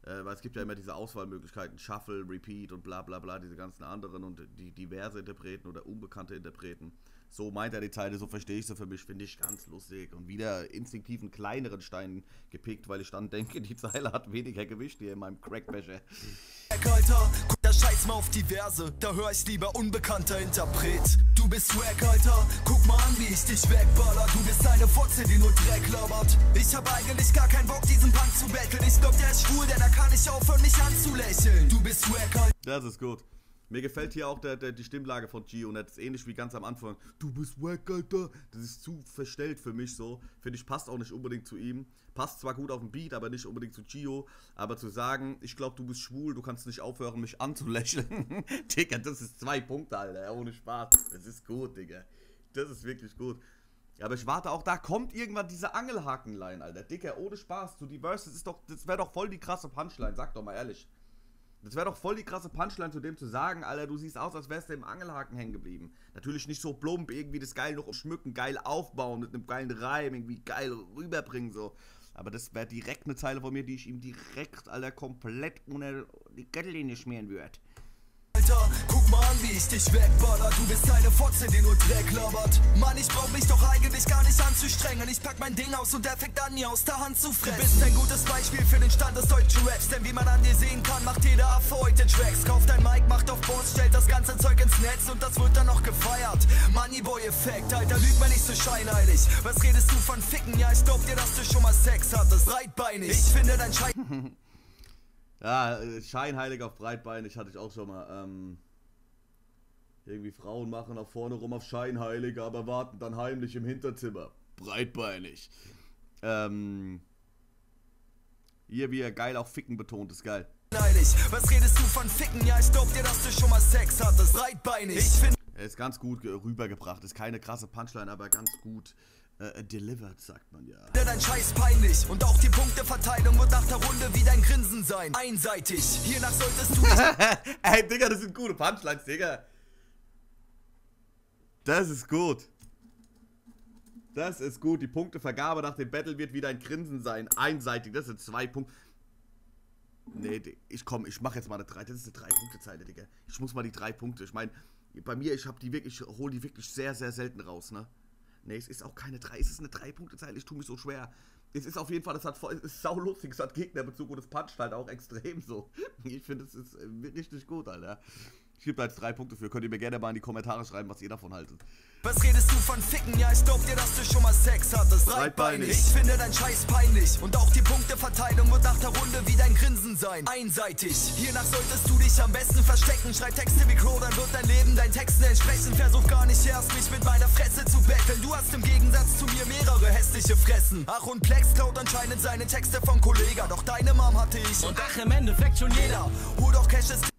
Äh, weil es gibt ja immer diese Auswahlmöglichkeiten, Shuffle, Repeat und bla bla bla, diese ganzen anderen und die diverse Interpreten oder unbekannte Interpreten. So meint er die Zeile, so verstehe ich sie für mich, finde ich ganz lustig. Und wieder instinktiv einen kleineren Stein gepickt, weil ich dann denke, die Zeile hat weniger Gewicht hier in meinem Crackbecher. Alter, guck da scheiß mal auf diverse, da hör ich lieber unbekannter Interpret. Du bist wack, Alter, guck mal an, wie ich dich wegballer. Du bist eine Fotze, die nur Dreck labert. Ich hab eigentlich gar keinen Bock, diesen Punk zu betteln. Ich glaub, der ist schwul, denn da kann ich aufhören, mich anzulächeln. Du bist wack, Alter. Das ist gut. Mir gefällt hier auch der, der, die Stimmlage von Gio und das ist ähnlich wie ganz am Anfang. Du bist wack, Alter. Das ist zu verstellt für mich so. Finde ich, passt auch nicht unbedingt zu ihm. Passt zwar gut auf den Beat, aber nicht unbedingt zu Gio. Aber zu sagen, ich glaube, du bist schwul, du kannst nicht aufhören, mich anzulächeln. Digga, das ist zwei Punkte, Alter. Ohne Spaß. Das ist gut, Digga. Das ist wirklich gut. Aber ich warte auch, da kommt irgendwann diese Angelhaken-Line, Alter. Digga, ohne Spaß. So die Verse, das ist doch, das wäre doch voll die krasse Punchline. Sag doch mal ehrlich. Das wäre doch voll die krasse Punchline zu dem zu sagen, Alter, du siehst aus, als wärst du im Angelhaken hängen geblieben. Natürlich nicht so plump, irgendwie das geil noch schmücken, geil aufbauen, mit einem geilen Reim, irgendwie geil rüberbringen, so. Aber das wäre direkt eine Zeile von mir, die ich ihm direkt, Alter, komplett ohne die Gürtellinie schmieren würde. Alter, guck mal an, wie ich dich wegballer. Du bist eine Fotze, die nur Dreck labert. Mann, ich brauch mich doch eigentlich gar nicht anzustrengen. Ich pack mein Ding aus und der fängt an, mir aus der Hand zu fressen. Du bist ein gutes Beispiel für den Stand des deutschen Raps. Denn wie man an dir sehen kann, macht jeder Affe heute Tracks. Kauft ein Mic, macht auf Boss, stellt das ganze Zeug ins Netz und das wird dann noch gefeiert. Moneyboy-Effekt, Alter, lüg mal nicht so scheinheilig. Was redest du von Ficken? Ja, ich glaub dir, dass du schon mal Sex hattest. Breitbeinig, ich finde dein Scheiß... Ja, scheinheilig auf breitbeinig hatte ich auch schon mal. Ähm, irgendwie Frauen machen nach vorne rum auf scheinheilig, aber warten dann heimlich im Hinterzimmer. Breitbeinig. Ähm, hier, wie er geil auch Ficken betont, ist geil. Was redest du von Ficken? Ja, ich glaub dir, dass du schon mal Sex hattest. Breitbeinig. Ich find er ist ganz gut rübergebracht. Ist keine krasse Punchline, aber ganz gut. Uh, delivered, sagt man ja. Dein Scheiß peinlich und auch die Punkteverteilung wird nach der Runde wie dein Grinsen sein. Einseitig, hiernach solltest du dich... Ey, Digga, das sind gute Punchlines, Digga. Das ist gut. Das ist gut. Die Punktevergabe nach dem Battle wird wie dein Grinsen sein. Einseitig, das sind zwei Punkte. Nee, ich komm, ich mach jetzt mal eine drei. Das ist eine drei-Punkte-Zeile, Digga. Ich muss mal die drei Punkte. Ich meine, bei mir, ich hab die wirklich, ich hol die wirklich sehr, sehr selten raus, ne? Ne, es ist auch keine drei, es ist eine drei-Punkte-Zeile, ich tue mich so schwer. Es ist auf jeden Fall, das hat voll, es ist saulustig, es hat Gegnerbezug und es puncht halt auch extrem so. Ich finde, es ist richtig gut, Alter. Ich gebe da jetzt drei Punkte für, könnt ihr mir gerne mal in die Kommentare schreiben, was ihr davon haltet. Was redest du von Ficken? Ja, ich glaub dir, dass du schon mal Sex hattest. Breitbeinig. Ich finde dein Scheiß peinlich und auch die Punkteverteilung wird nach der Runde wie dein Grinsen sein. Einseitig, hiernach solltest du dich am besten verstecken. Schreib Texte wie Crow, dann wird dein Leben deinen Texten entsprechen. Versuch gar nicht erst, mich mit meiner Fresse zu betteln. Du hast im Gegensatz zu mir mehrere hässliche Fressen. Ach, und Plex klaut anscheinend seine Texte von Kollega. Doch deine Mom hatte ich und ach, im Endeffekt schon jeder. Hol doch Cash ist...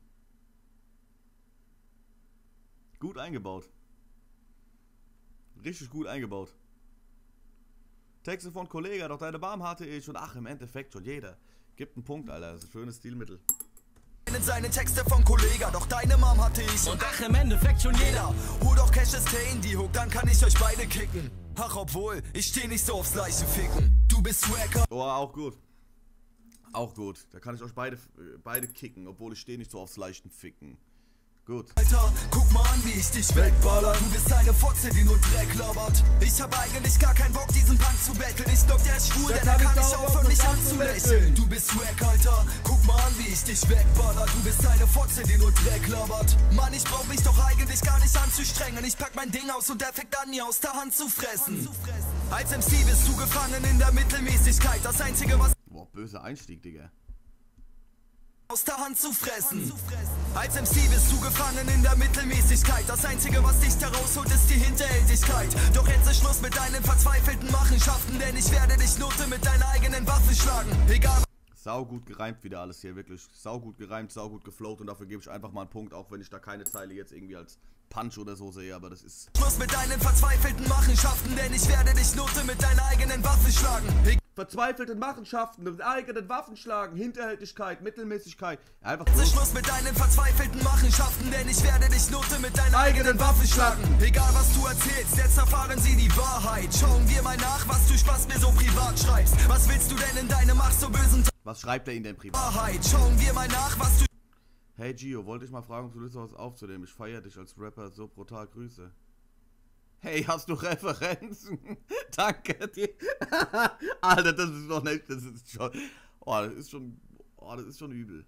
Gut eingebaut. Richtig gut eingebaut. Texte von Kollega, doch deine Mom hatte ich und ach, im Endeffekt schon jeder. Gibt einen Punkt, Alter. Das ist ein schönes Stilmittel. Seine Texte von Kollega, doch deine Mom hatte ich und ach, im Endeffekt schon jeder. Hol doch Cash ist in die Hook, dann kann ich euch beide kicken. Ach, obwohl, ich steh nicht so aufs Leiche ficken. Du bist Wacker. Oh, auch gut. Auch gut. Da kann ich euch beide, beide kicken, obwohl ich stehe nicht so aufs leichten Ficken. Gut. Alter, guck mal an, wie ich dich wegballer. Du bist eine Fotze, die nur Dreck labert. Ich hab eigentlich gar keinen Bock, diesen Punk zu betteln. Ich glaub, der ist schwul, denn da kann ich aufhören, mich anzulächeln. Du bist wack, Alter. Guck mal an, wie ich dich wegballer. Du bist eine Fotze, die nur Dreck labert. Mann, ich brauch mich doch eigentlich gar nicht anzustrengen. Ich pack mein Ding aus und der fängt an, mir aus der Hand zu fressen. Als M C bist du gefangen in der Mittelmäßigkeit. Das Einzige, was... Boah, böser Einstieg, Digga. Aus der Hand zu fressen. Als M C bist du gefangen in der Mittelmäßigkeit. Das Einzige, was dich da rausholt, ist die Hinterhältigkeit. Doch jetzt ist Schluss mit deinen verzweifelten Machenschaften, denn ich werde dich Note mit deinen eigenen Waffen schlagen. Egal. Sau gut gereimt wieder alles hier, wirklich. Sau gut gereimt, sau gut geflowt und dafür gebe ich einfach mal einen Punkt, auch wenn ich da keine Zeile jetzt irgendwie als Punch oder so sehe, aber das ist... Schluss mit deinen verzweifelten Machenschaften, denn ich werde dich Note mit deinen eigenen Waffen schlagen. Egal. Verzweifelten Machenschaften, mit eigenen Waffen schlagen, Hinterhältigkeit, Mittelmäßigkeit. Einfach so. Schluss mit deinen verzweifelten Machenschaften, denn ich werde dich Note mit deinen eigenen Waffen schlagen. Egal was du erzählst, jetzt erfahren sie die Wahrheit. Schauen wir mal nach, was du Spaß mir so privat schreibst. Was willst du denn in deinem ach so bösen... Was schreibt er Ihnen denn privat? Wahrheit, schauen wir mal nach, was du... Hey Gio, wollte ich mal fragen, ob du Lust hast, was aufzunehmen? Ich feiere dich als Rapper so brutal. Grüße. Hey, hast du Referenzen? Danke dir. Alter, das ist doch nicht, das ist schon, oh, das ist schon, oh, das ist schon übel.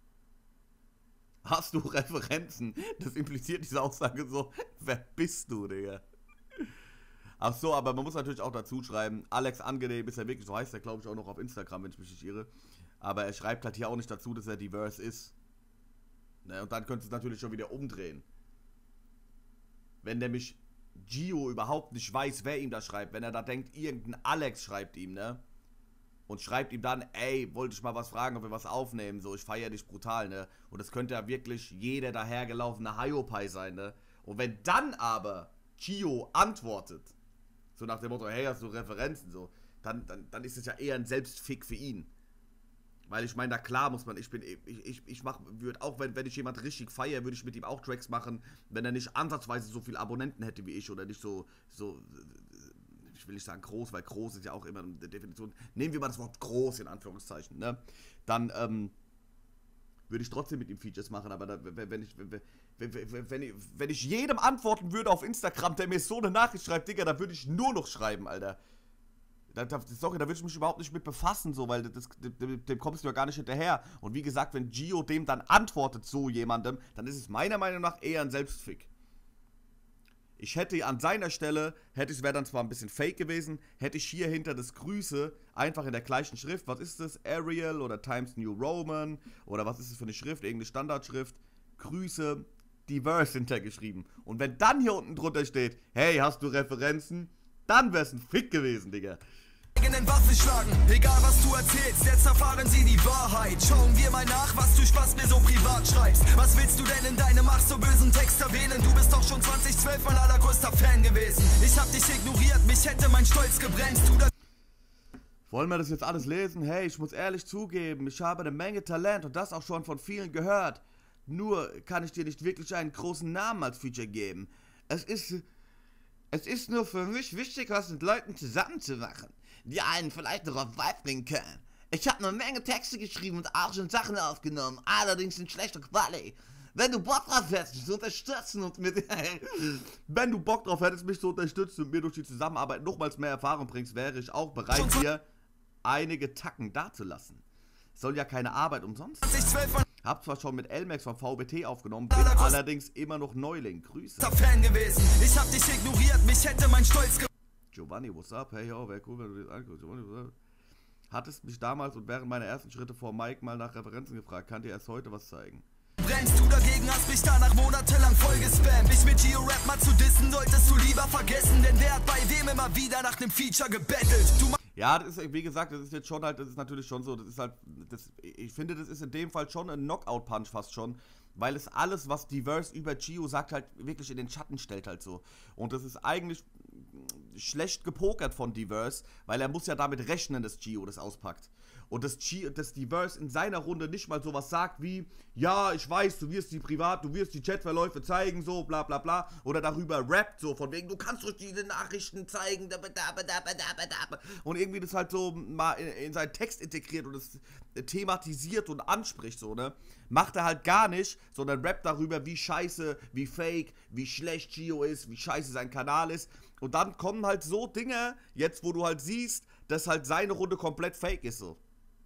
Hast du Referenzen? Das impliziert diese Aussage so, wer bist du, Digga? Ach so, aber man muss natürlich auch dazu schreiben, Alex Angenehm ist ja wirklich, so heißt er glaube ich auch noch auf Instagram, wenn ich mich nicht irre. Aber er schreibt halt hier auch nicht dazu, dass er diverse ist. Ne, und dann könnte es natürlich schon wieder umdrehen. Wenn nämlich Gio überhaupt nicht weiß, wer ihm das schreibt, wenn er da denkt, irgendein Alex schreibt ihm, ne? Und schreibt ihm dann, ey, wollte ich mal was fragen, ob wir was aufnehmen, so, ich feiere dich brutal, ne? Und das könnte ja wirklich jeder dahergelaufene Hiopai sein, ne? Und wenn dann aber Gio antwortet, so nach dem Motto, hey, hast du Referenzen, so, dann, dann, dann ist es ja eher ein Selbstfick für ihn. Weil ich meine, da klar muss man, ich bin, ich, ich, ich mach, würde auch, wenn, wenn ich jemand richtig feiere, würde ich mit ihm auch Tracks machen, wenn er nicht ansatzweise so viele Abonnenten hätte wie ich oder nicht so, so, ich will nicht sagen groß, weil groß ist ja auch immer eine Definition, nehmen wir mal das Wort groß in Anführungszeichen, ne, dann, ähm, würde ich trotzdem mit ihm Features machen, aber da, wenn ich, wenn, wenn, wenn, ich, wenn ich jedem antworten würde auf Instagram, der mir so eine Nachricht schreibt, Digga, da würde ich nur noch schreiben, Alter. Da, da, sorry, da würde ich mich überhaupt nicht mit befassen, so, weil das, dem, dem kommst du ja gar nicht hinterher. Und wie gesagt, wenn Gio dem dann antwortet, so jemandem, dann ist es meiner Meinung nach eher ein Selbstfick. Ich hätte an seiner Stelle, hätte es wäre dann zwar ein bisschen fake gewesen, hätte ich hier hinter das Grüße einfach in der gleichen Schrift, was ist das, Arial oder Times New Roman oder was ist das für eine Schrift, irgendeine Standardschrift, Grüße, diverse hintergeschrieben. Und wenn dann hier unten drunter steht, hey, hast du Referenzen, dann wär's ein Fick gewesen, Digga. Waffe schlagen, egal was du erzählst, jetzt erfahren sie die Wahrheit. Schauen wir mal nach, was du Spaß mir so privat schreibst. Was willst du denn in deinem ach so bösen Text erwähnen? Du bist doch schon zwanzig zwölf mein allergrößter Fan gewesen. Ich hab dich ignoriert, mich hätte mein Stolz gebremst. Du das Wollen wir das jetzt alles lesen? Hey, ich muss ehrlich zugeben, ich habe eine Menge Talent und das auch schon von vielen gehört. Nur kann ich dir nicht wirklich einen großen Namen als Feature geben. Es ist... Es ist nur für mich wichtig, was mit Leuten zusammenzumachen, die einen vielleicht noch auf Vibe bringen können. Ich habe eine Menge Texte geschrieben und auch schon Sachen aufgenommen, allerdings in schlechter Qualität. Wenn du Bock drauf hättest, mich zu unterstützen und mit... Wenn du Bock drauf hättest, mich zu unterstützen und mir durch die Zusammenarbeit nochmals mehr Erfahrung bringst, wäre ich auch bereit, dir einige Tacken dazulassen. Soll ja keine Arbeit umsonst sein. Hab zwar schon mit Elmax vom V B T aufgenommen, bin allerdings immer noch Neuling. Grüße. Fan gewesen. Ich hab dich ignoriert, mich hätte mein Stolz ge Giovanni, what's up? Hey, yo, wäre cool, wenn du das anguckst. Giovanni, what's up? Hattest mich damals und während meiner ersten Schritte vor Mike mal nach Referenzen gefragt. Kann dir erst heute was zeigen? Brennst du dagegen, hast mich danach monatelang voll gespammt. Mich mit Gio-Rap mal zu dissen, solltest du lieber vergessen, denn wer hat bei wem immer wieder nach dem Feature gebettelt? Du Ja, das ist, wie gesagt, das ist jetzt schon halt, das ist natürlich schon so, das ist halt, das, ich finde, das ist in dem Fall schon ein Knockout-Punch fast schon, weil es alles, was Diverse über Gio sagt, halt wirklich in den Schatten stellt halt so. Und das ist eigentlich schlecht gepokert von Diverse, weil er muss ja damit rechnen, dass Gio das auspackt. Und dass, G, dass Diverse in seiner Runde nicht mal sowas sagt wie, ja, ich weiß, du wirst die privat, du wirst die Chatverläufe zeigen, so, bla bla bla, oder darüber rappt, so, von wegen, du kannst durch diese Nachrichten zeigen, und irgendwie das halt so mal in, in seinen Text integriert und das thematisiert und anspricht, so, ne, macht er halt gar nicht, sondern rappt darüber, wie scheiße, wie fake, wie schlecht Gio ist, wie scheiße sein Kanal ist, und dann kommen halt so Dinge, jetzt wo du halt siehst, dass halt seine Runde komplett fake ist, so.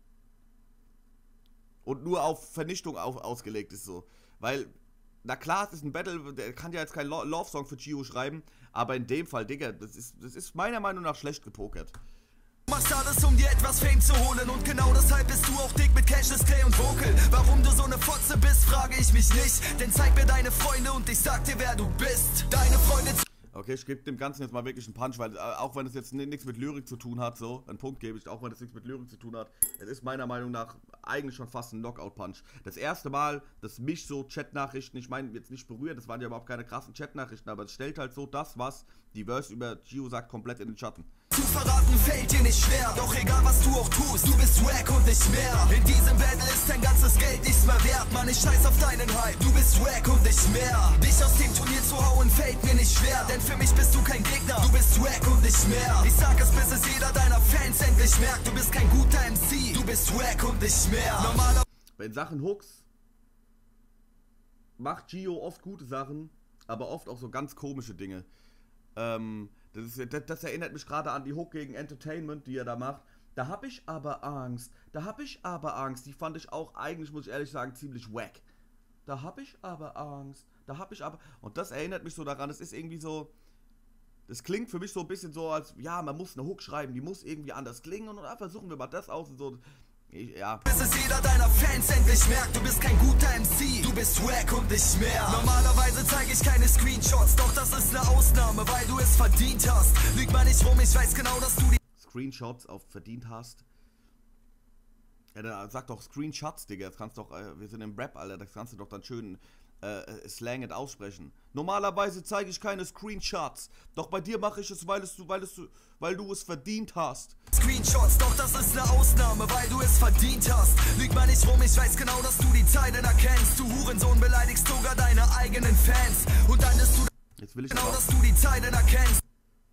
Und nur auf Vernichtung auf, ausgelegt ist, so. Weil, na klar, es ist ein Battle, der kann ja jetzt keinen Lo Love-Song für Gio schreiben, aber in dem Fall, Digga, das ist, das ist meiner Meinung nach schlecht gepokert. Du machst alles, um dir etwas Fame zu holen, und genau deshalb bist du auch dick mit Cashless Clay und Vocal. Warum du so eine Fotze bist, frage ich mich nicht, denn zeig mir deine Freunde und ich sag dir, wer du bist. Deine Freunde... Okay, ich gebe dem Ganzen jetzt mal wirklich einen Punch, weil äh, auch wenn es jetzt nichts mit Lyrik zu tun hat, so, einen Punkt gebe ich, auch wenn es nichts mit Lyrik zu tun hat, es ist meiner Meinung nach eigentlich schon fast ein Knockout-Punch. Das erste Mal, dass mich so Chatnachrichten, ich meine jetzt nicht berührt, das waren ja überhaupt keine krassen Chatnachrichten, aber es stellt halt so das, was Diverse über Gio sagt, komplett in den Schatten. Zu verraten fällt dir nicht schwer, doch egal was du auch tust, du bist wack und nicht mehr. In diesem Battle ist dein ganzes Geld nichts mehr wert, Mann, ich scheiß auf deinen Hype, du bist wack und nicht mehr. Dich aus dem Turnier zu hauen fällt mir nicht schwer, denn für mich bist du kein Gegner, du bist wack und nicht mehr. Ich sag es, bis es jeder deiner Fans endlich merkt, du bist kein guter M C, du bist bist wack und nicht mehr. Normaler In Sachen Hooks macht Gio oft gute Sachen, aber oft auch so ganz komische Dinge. Ähm, das, ist, das, das erinnert mich gerade an die Hook gegen Entertainment, die er da macht. Da hab ich aber Angst, da hab ich aber Angst. Die fand ich auch eigentlich, muss ich ehrlich sagen, ziemlich wack. Da hab ich aber Angst, da hab ich aber... Und das erinnert mich so daran, es ist irgendwie so... Das klingt für mich so ein bisschen so, als, ja, man muss eine Hook schreiben, die muss irgendwie anders klingen und dann versuchen wir mal das aus und so. Ich, ja. Bis es jeder deiner Fans endlich merkt, du bist kein guter M C, du bist wack und nicht mehr. Normalerweise zeige ich keine Screenshots, doch das ist eine Ausnahme, weil du es verdient hast. Lüg mal nicht rum, ich weiß genau, dass du die Screenshots auf verdient hast. Ja, dann sag doch Screenshots, Digga, das kannst doch, äh, wir sind im Rap, Alter, das kannst du doch dann schön äh, slangend aussprechen. Normalerweise zeige ich keine Screenshots, doch bei dir mache ich es, weil es du, weil es du, weil du es verdient hast. Screenshots, doch das ist eine Ausnahme, weil du es verdient hast. Lüg mal nicht rum, ich weiß genau, dass du die Zeilen erkennst. Du Hurensohn beleidigst sogar deine eigenen Fans. Und dann bist du Jetzt will ich genau, auch. dass du die Zeilen erkennst.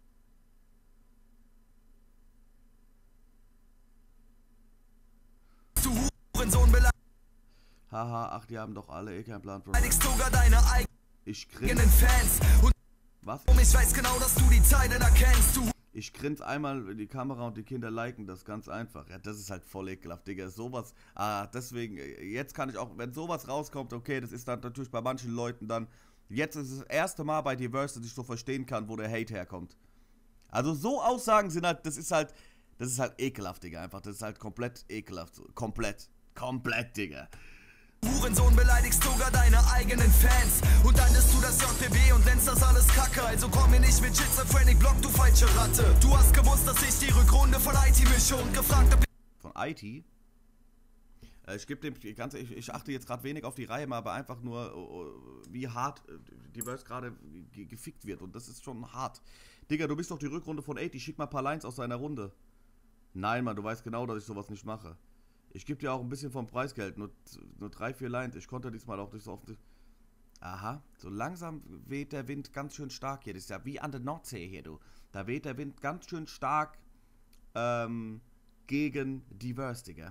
Du Hurensohn beleidigst Haha, ach, die haben doch alle eh keinen Plan. sogar deine Ich eigenen grinse. Fans. Und Was? ich weiß genau, dass du die Zeilen erkennst. Du Ich grinse einmal in die Kamera und die Kinder liken das ganz einfach. Ja, das ist halt voll ekelhaft, Digga. Sowas, ah, deswegen, jetzt kann ich auch, wenn sowas rauskommt, okay, das ist dann natürlich bei manchen Leuten dann, jetzt ist es das erste Mal bei Diverse, dass ich so verstehen kann, wo der Hate herkommt. Also so Aussagen sind halt, das ist halt, das ist halt ekelhaft, Digga, einfach. Das ist halt komplett ekelhaft. So. Komplett. Komplett, Digga. Hurensohn beleidigst sogar deine eigenen Fans. Und dann bist du das J P B und nennst das alles Kacke. Also komm mir nicht mit Schizophrenic Block, du falsche Ratte. Du hast gewusst, dass ich die Rückrunde von I T mische und gefragt ob Von I T? Äh, ich gebe dem ganze, ich, ich achte jetzt gerade wenig auf die Reime, aber einfach nur, uh, wie hart uh, Diverse gerade ge gefickt wird. Und das ist schon hart. Digga, du bist doch die Rückrunde von achtzig, schick mal ein paar Lines aus seiner Runde. Nein, Mann, du weißt genau, dass ich sowas nicht mache. Ich gebe dir auch ein bisschen vom Preisgeld, nur, nur drei, vier Lines. Ich konnte diesmal auch nicht so oft. Aha, so langsam weht der Wind ganz schön stark hier. Das ist ja wie an der Nordsee hier, du. Da weht der Wind ganz schön stark ähm, gegen Diverse, Digga.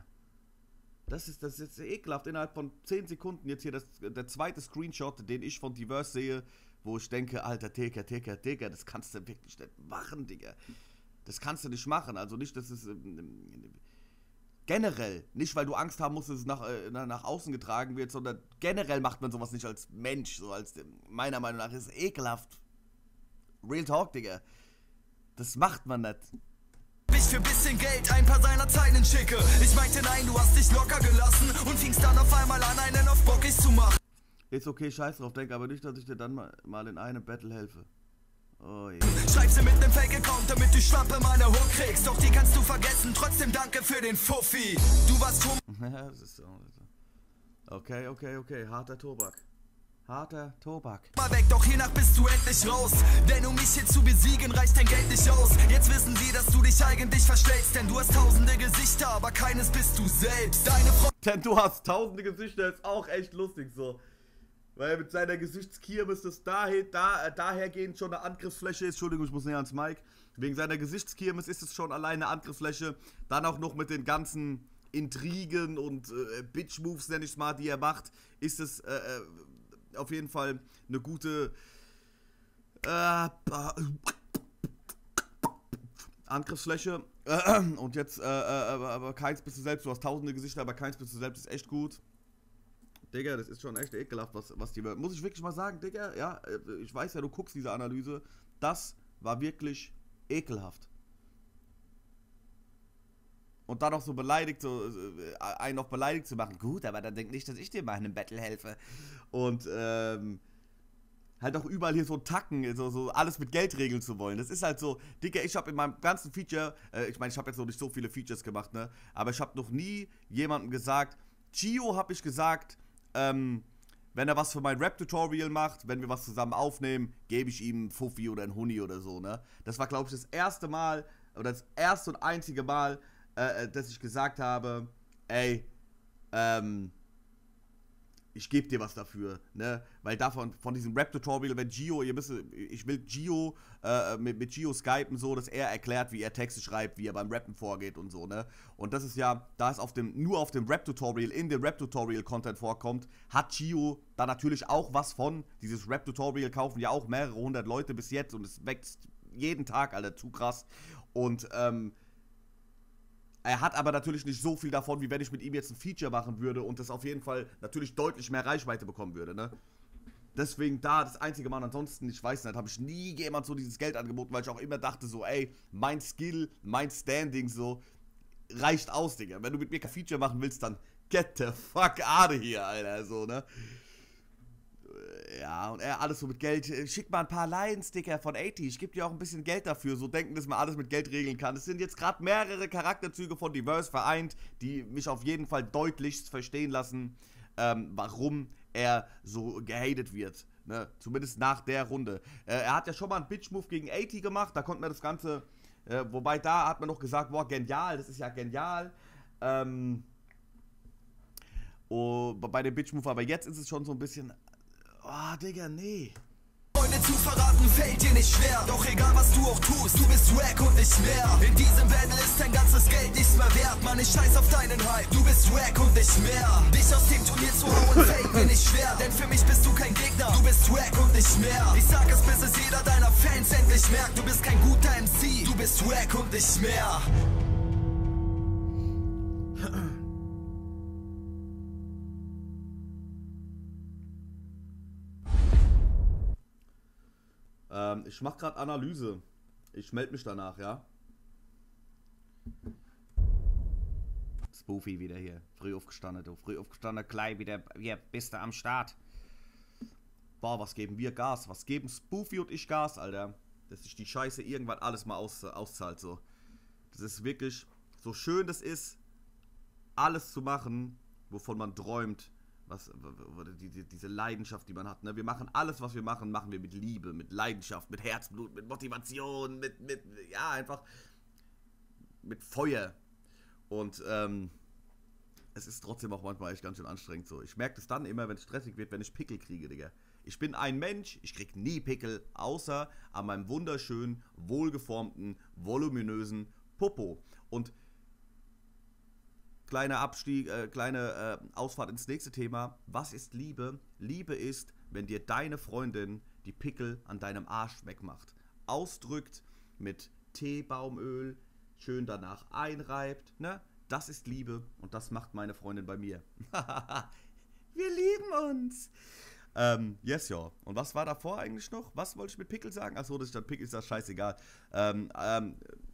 Das ist, das ist ekelhaft. Innerhalb von zehn Sekunden jetzt hier das, der zweite Screenshot, den ich von Diverse sehe, wo ich denke, alter, Digga, Digga, Digga, das kannst du wirklich nicht machen, Digga. Das kannst du nicht machen. Also nicht, dass es... Ähm, generell, nicht weil du Angst haben musst, dass es nach, äh, nach außen getragen wird, sondern generell macht man sowas nicht als Mensch, so als, meiner Meinung nach, ist ekelhaft. Real Talk, Digga. Das macht man nicht. ich für bisschen Geld ein paar seiner Zeilen schicke. Ich meinte nein, du hast dich locker gelassen und fingst dann auf einmal an, einen auf bockig zu machen. Ist okay, scheiß drauf, denk aber nicht, dass ich dir dann mal, mal in einem Battle helfe. Oh je. Schreib sie mit nem Fake-Account, damit du Schlampe meine Hook kriegst. Doch die kannst du vergessen, trotzdem danke für den Fuffi. Du warst schon Das ist so. Okay, okay, okay, harter Tobak. Harter Tobak. mal weg, doch hiernach bist du endlich raus. Denn um mich hier zu besiegen, reicht dein Geld nicht aus. Jetzt wissen sie, dass du dich eigentlich verstellst. Denn du hast tausende Gesichter, aber keines bist du selbst. Deine Frau Denn du hast tausende Gesichter, ist auch echt lustig so. Weil mit seiner Gesichtskirmes das daher, da, dahergehend schon eine Angriffsfläche ist. Entschuldigung, ich muss näher ans Mic. Wegen seiner Gesichtskirmes ist es schon alleine eine Angriffsfläche. Dann auch noch mit den ganzen Intrigen und äh, Bitch-Moves, nenne ich es mal, die er macht, ist es äh, äh, auf jeden Fall eine gute äh, Angriffsfläche. Und jetzt, äh, äh, aber keins bist du selbst. Du hast tausende Gesichter, aber keins bist du selbst. Ist echt gut. Digga, das ist schon echt ekelhaft, was, was die... Muss ich wirklich mal sagen, Digga, ja, ich weiß ja, du guckst diese Analyse. Das war wirklich ekelhaft. Und dann noch so beleidigt, so, einen noch beleidigt zu machen. Gut, aber dann denk nicht, dass ich dir mal in einem Battle helfe. Und, ähm... halt auch überall hier so Tacken, so, so alles mit Geld regeln zu wollen. Das ist halt so, Digga, ich habe in meinem ganzen Feature, äh, ich meine, ich habe jetzt noch nicht so viele Features gemacht, ne, aber ich habe noch nie jemandem gesagt, Gio habe ich gesagt, ähm, wenn er was für mein Rap-Tutorial macht, wenn wir was zusammen aufnehmen, gebe ich ihm einen Fuffi oder einen Huni oder so, ne. Das war, glaube ich, das erste Mal, oder das erste und einzige Mal, äh, dass ich gesagt habe, ey, ähm, ich gebe dir was dafür, ne, weil davon, von diesem Rap-Tutorial, wenn Gio, ihr wisst, ich will Gio, äh, mit, mit Gio skypen, so, dass er erklärt, wie er Texte schreibt, wie er beim Rappen vorgeht und so, ne, und das ist ja, da es auf dem, nur auf dem Rap-Tutorial, in dem Rap-Tutorial-Content vorkommt, hat Gio da natürlich auch was von, dieses Rap-Tutorial kaufen ja auch mehrere hundert Leute bis jetzt und es wächst jeden Tag, Alter, zu krass, und, ähm, er hat aber natürlich nicht so viel davon, wie wenn ich mit ihm jetzt ein Feature machen würde und das auf jeden Fall natürlich deutlich mehr Reichweite bekommen würde, ne? Deswegen da das einzige Mal, ansonsten, ich weiß nicht, habe ich nie jemand so dieses Geld angeboten, weil ich auch immer dachte so, ey, mein Skill, mein Standing so, reicht aus, Digga. Wenn du mit mir kein Feature machen willst, dann get the fuck out of here, Alter, so, ne? Ja, und er alles so mit Geld. Schick mal ein paar Lion-Sticker von achtzig. Ich gebe dir auch ein bisschen Geld dafür. So denken, dass man alles mit Geld regeln kann. Es sind jetzt gerade mehrere Charakterzüge von Diverse vereint, die mich auf jeden Fall deutlichst verstehen lassen, ähm, warum er so gehatet wird. Ne? Zumindest nach der Runde. Äh, er hat ja schon mal einen Bitch-Move gegen achtzig gemacht. Da konnte man das Ganze. Äh, wobei da hat man noch gesagt, boah, genial. Das ist ja genial. Ähm. Oh, bei dem Bitch-Move. Aber jetzt ist es schon so ein bisschen. Oh, Digga, nee. Freunde zu verraten fällt dir nicht schwer. Doch egal was du auch tust, du bist wack und nicht mehr. In diesem Battle ist dein ganzes Geld nichts mehr wert. Mann, ich scheiß auf deinen Hype, du bist wack und nicht mehr. Dich aus dem Turnier zu hauen fällt mir nicht schwer. Denn für mich bist du kein Gegner, du bist wack und nicht mehr. Ich sag es, bis es jeder deiner Fans endlich merkt. Du bist kein guter M C, du bist wack und nicht mehr. Ähm, ich mach grad Analyse. Ich melde mich danach, ja? Spoofy wieder hier. Früh aufgestanden, du. Früh aufgestanden, gleich wieder. Hier, bist du am Start. Boah, was geben wir Gas? Was geben Spoofy und ich Gas, Alter? Dass sich die Scheiße irgendwann alles mal aus, auszahlt, so. Das ist wirklich, so schön das ist, alles zu machen, wovon man träumt. Was, die, die, diese Leidenschaft, die man hat, ne? Wir machen alles, was wir machen, machen wir mit Liebe, mit Leidenschaft, mit Herzblut, mit Motivation, mit, mit, ja, einfach mit Feuer. Und, ähm, es ist trotzdem auch manchmal echt ganz schön anstrengend so. Ich merke das dann immer, wenn es stressig wird, wenn ich Pickel kriege, Digga. Ich bin ein Mensch, ich krieg nie Pickel, außer an meinem wunderschönen, wohlgeformten, voluminösen Popo. Und kleiner Abstieg, äh, kleine äh, Ausfahrt ins nächste Thema. Was ist Liebe? Liebe ist, wenn dir deine Freundin die Pickel an deinem Arsch wegmacht. Ausdrückt mit Teebaumöl, schön danach einreibt, ne? Das ist Liebe und das macht meine Freundin bei mir. Wir lieben uns. Ähm, yes, ja. Und was war davor eigentlich noch? Was wollte ich mit Pickel sagen? Achso, das ist dann Pickel, ist das scheißegal. Ähm, ähm,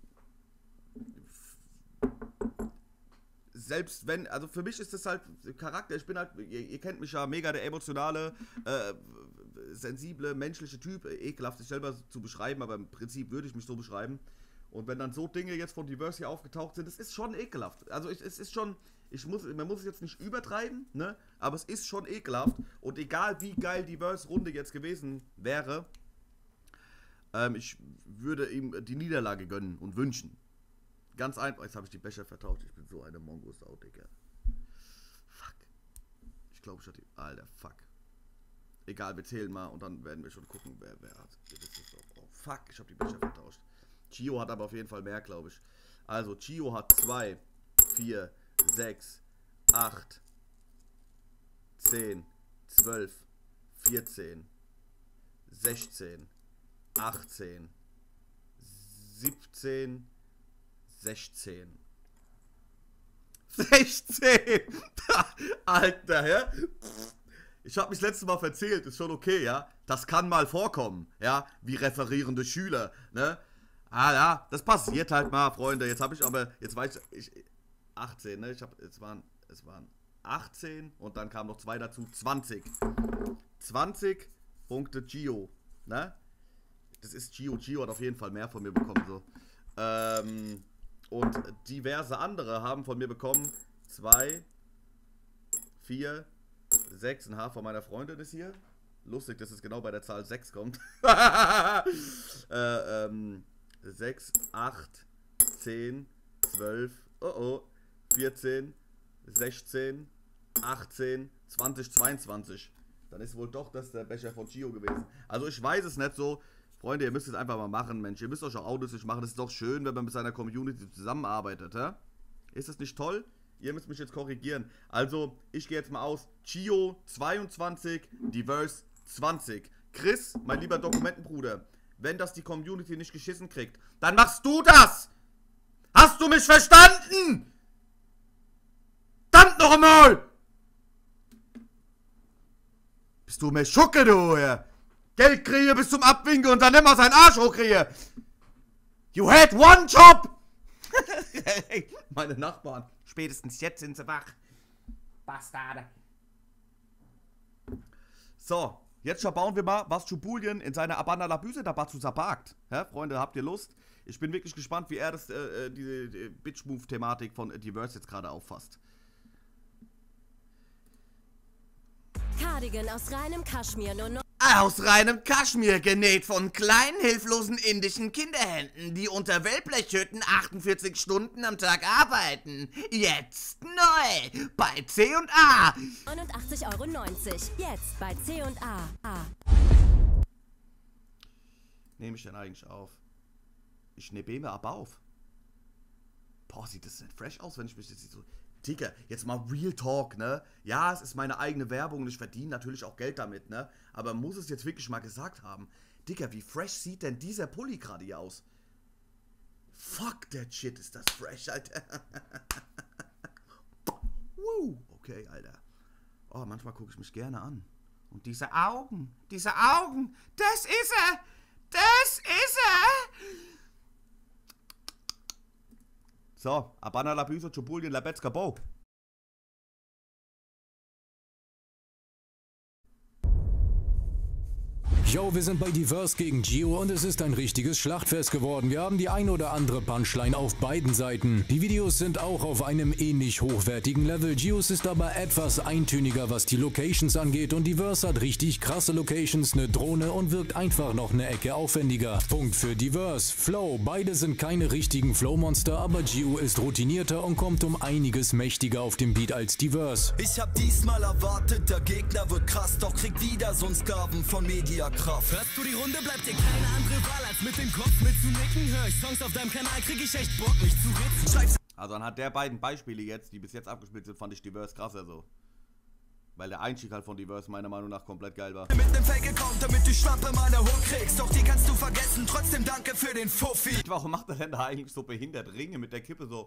selbst wenn, also für mich ist das halt Charakter, ich bin halt, ihr, ihr kennt mich ja, mega der emotionale, äh, sensible, menschliche Typ, ekelhaft sich selber zu beschreiben, aber im Prinzip würde ich mich so beschreiben. Und wenn dann so Dinge jetzt von Diverse hier aufgetaucht sind, das ist schon ekelhaft. Also ich, es ist schon, ich muss, man muss es jetzt nicht übertreiben, ne, aber es ist schon ekelhaft. Und egal wie geil Diverse Runde jetzt gewesen wäre, ähm, ich würde ihm die Niederlage gönnen und wünschen. Ganz einfach. Jetzt habe ich die Becher vertauscht. Ich bin so eine Mongo-Sau, Digga. Fuck. Ich glaube, ich hatte die. Alter, fuck. Egal, wir zählen mal und dann werden wir schon gucken, wer, wer hat. Oh, fuck, ich habe die Becher vertauscht. Gio hat aber auf jeden Fall mehr, glaube ich. Also, Gio hat zwei, vier, sechs, acht, zehn, zwölf, vierzehn, sechzehn, achtzehn, siebzehn, sechzehn. sechzehn! Alter, ja? Ich habe mich das letzte Mal verzählt, ist schon okay, ja? Das kann mal vorkommen, ja? Wie referierende Schüler, ne? Ah ja, das passiert halt mal, Freunde. Jetzt habe ich aber, jetzt weiß ich, ich achtzehn, ne? Ich habe, es waren, es waren achtzehn und dann kamen noch zwei dazu, zwanzig. zwanzig Punkte Gio, ne? Das ist Gio. Gio hat auf jeden Fall mehr von mir bekommen, so. Ähm, und diverse andere haben von mir bekommen zwei, vier, sechs. Ein Haar von meiner Freundin ist hier. Lustig, dass es genau bei der Zahl sechs kommt. äh, ähm, sechs, acht, zehn, zwölf, oh oh, vierzehn, sechzehn, achtzehn, zwanzig, zweiundzwanzig. Dann ist wohl doch das der Becher von Gio gewesen. Also ich weiß es nicht so. Freunde, ihr müsst es einfach mal machen, Mensch. Ihr müsst euch auch augenblicklich machen. Es ist doch schön, wenn man mit seiner Community zusammenarbeitet, hä? Ist das nicht toll? Ihr müsst mich jetzt korrigieren. Also, ich gehe jetzt mal aus. Gio zweiundzwanzig, Diverse zwanzig. Chris, mein lieber Dokumentenbruder, wenn das die Community nicht geschissen kriegt, dann machst du das! Hast du mich verstanden? Verdammt noch einmal! Bist du mir Schucke, du, ja? Geld kriege bis zum Abwinken und dann immer seinen Arsch hochkriege. You had one job! Meine Nachbarn, spätestens jetzt sind sie wach. Bastarde. So, jetzt schauen wir mal, was Chubulien in seiner Abana Labüse dazu sagt. Ja, Freunde, habt ihr Lust? Ich bin wirklich gespannt, wie er das, äh, diese die Bitch-Move-Thematik von Diverse jetzt gerade auffasst. Cardigan aus reinem Kaschmir, nur noch Aus reinem Kaschmir, genäht von kleinen, hilflosen indischen Kinderhänden, die unter Wellblechhütten achtundvierzig Stunden am Tag arbeiten. Jetzt neu bei C und A. neunundachtzig Euro neunzig. Jetzt bei C und A. A. Nehme ich denn eigentlich auf? Ich nehme mir aber auf. Boah, sieht das nicht fresh aus, wenn ich mich jetzt so... Digga, jetzt mal Real Talk, ne? Ja, es ist meine eigene Werbung und ich verdiene natürlich auch Geld damit, ne? Aber muss es jetzt wirklich mal gesagt haben. Digga, wie fresh sieht denn dieser Pulli gerade hier aus? Fuck that shit, ist das fresh, Alter. Woo, okay, Alter. Oh, manchmal gucke ich mich gerne an. Und diese Augen, diese Augen, das ist er! Das ist er! So, Abana Labüse, Chubulien, Labetska, Bo. Yo, wir sind bei Diverse gegen Gio und es ist ein richtiges Schlachtfest geworden. Wir haben die ein oder andere Punchline auf beiden Seiten. Die Videos sind auch auf einem ähnlich hochwertigen Level. Gios ist aber etwas eintöniger, was die Locations angeht und Diverse hat richtig krasse Locations, eine Drohne und wirkt einfach noch eine Ecke aufwendiger. Punkt für Diverse. Flow, beide sind keine richtigen Flow-Monster, aber Gio ist routinierter und kommt um einiges mächtiger auf dem Beat als Diverse. Ich hab diesmal erwartet, der Gegner wird krass, doch kriegt wieder so'n Sklaven von Mediakraft. Hörst du die Runde, bleibt dir keine andere Wahl, als mit dem Kopf mitzunicken. Hör ich Songs auf deinem Kanal, krieg ich echt Bock, mich zu ritzen. Also anhand der beiden Beispiele jetzt, die bis jetzt abgespielt sind, fand ich Diverse krasser so. Weil der Einstieg halt von Diverse meiner Meinung nach komplett geil war. Mit nem Fake-Account, damit du Schwappe meine Hook kriegst, doch die kannst du vergessen, trotzdem danke für den Fuffi. Warum macht er denn da eigentlich so behindert Ringe mit der Kippe so?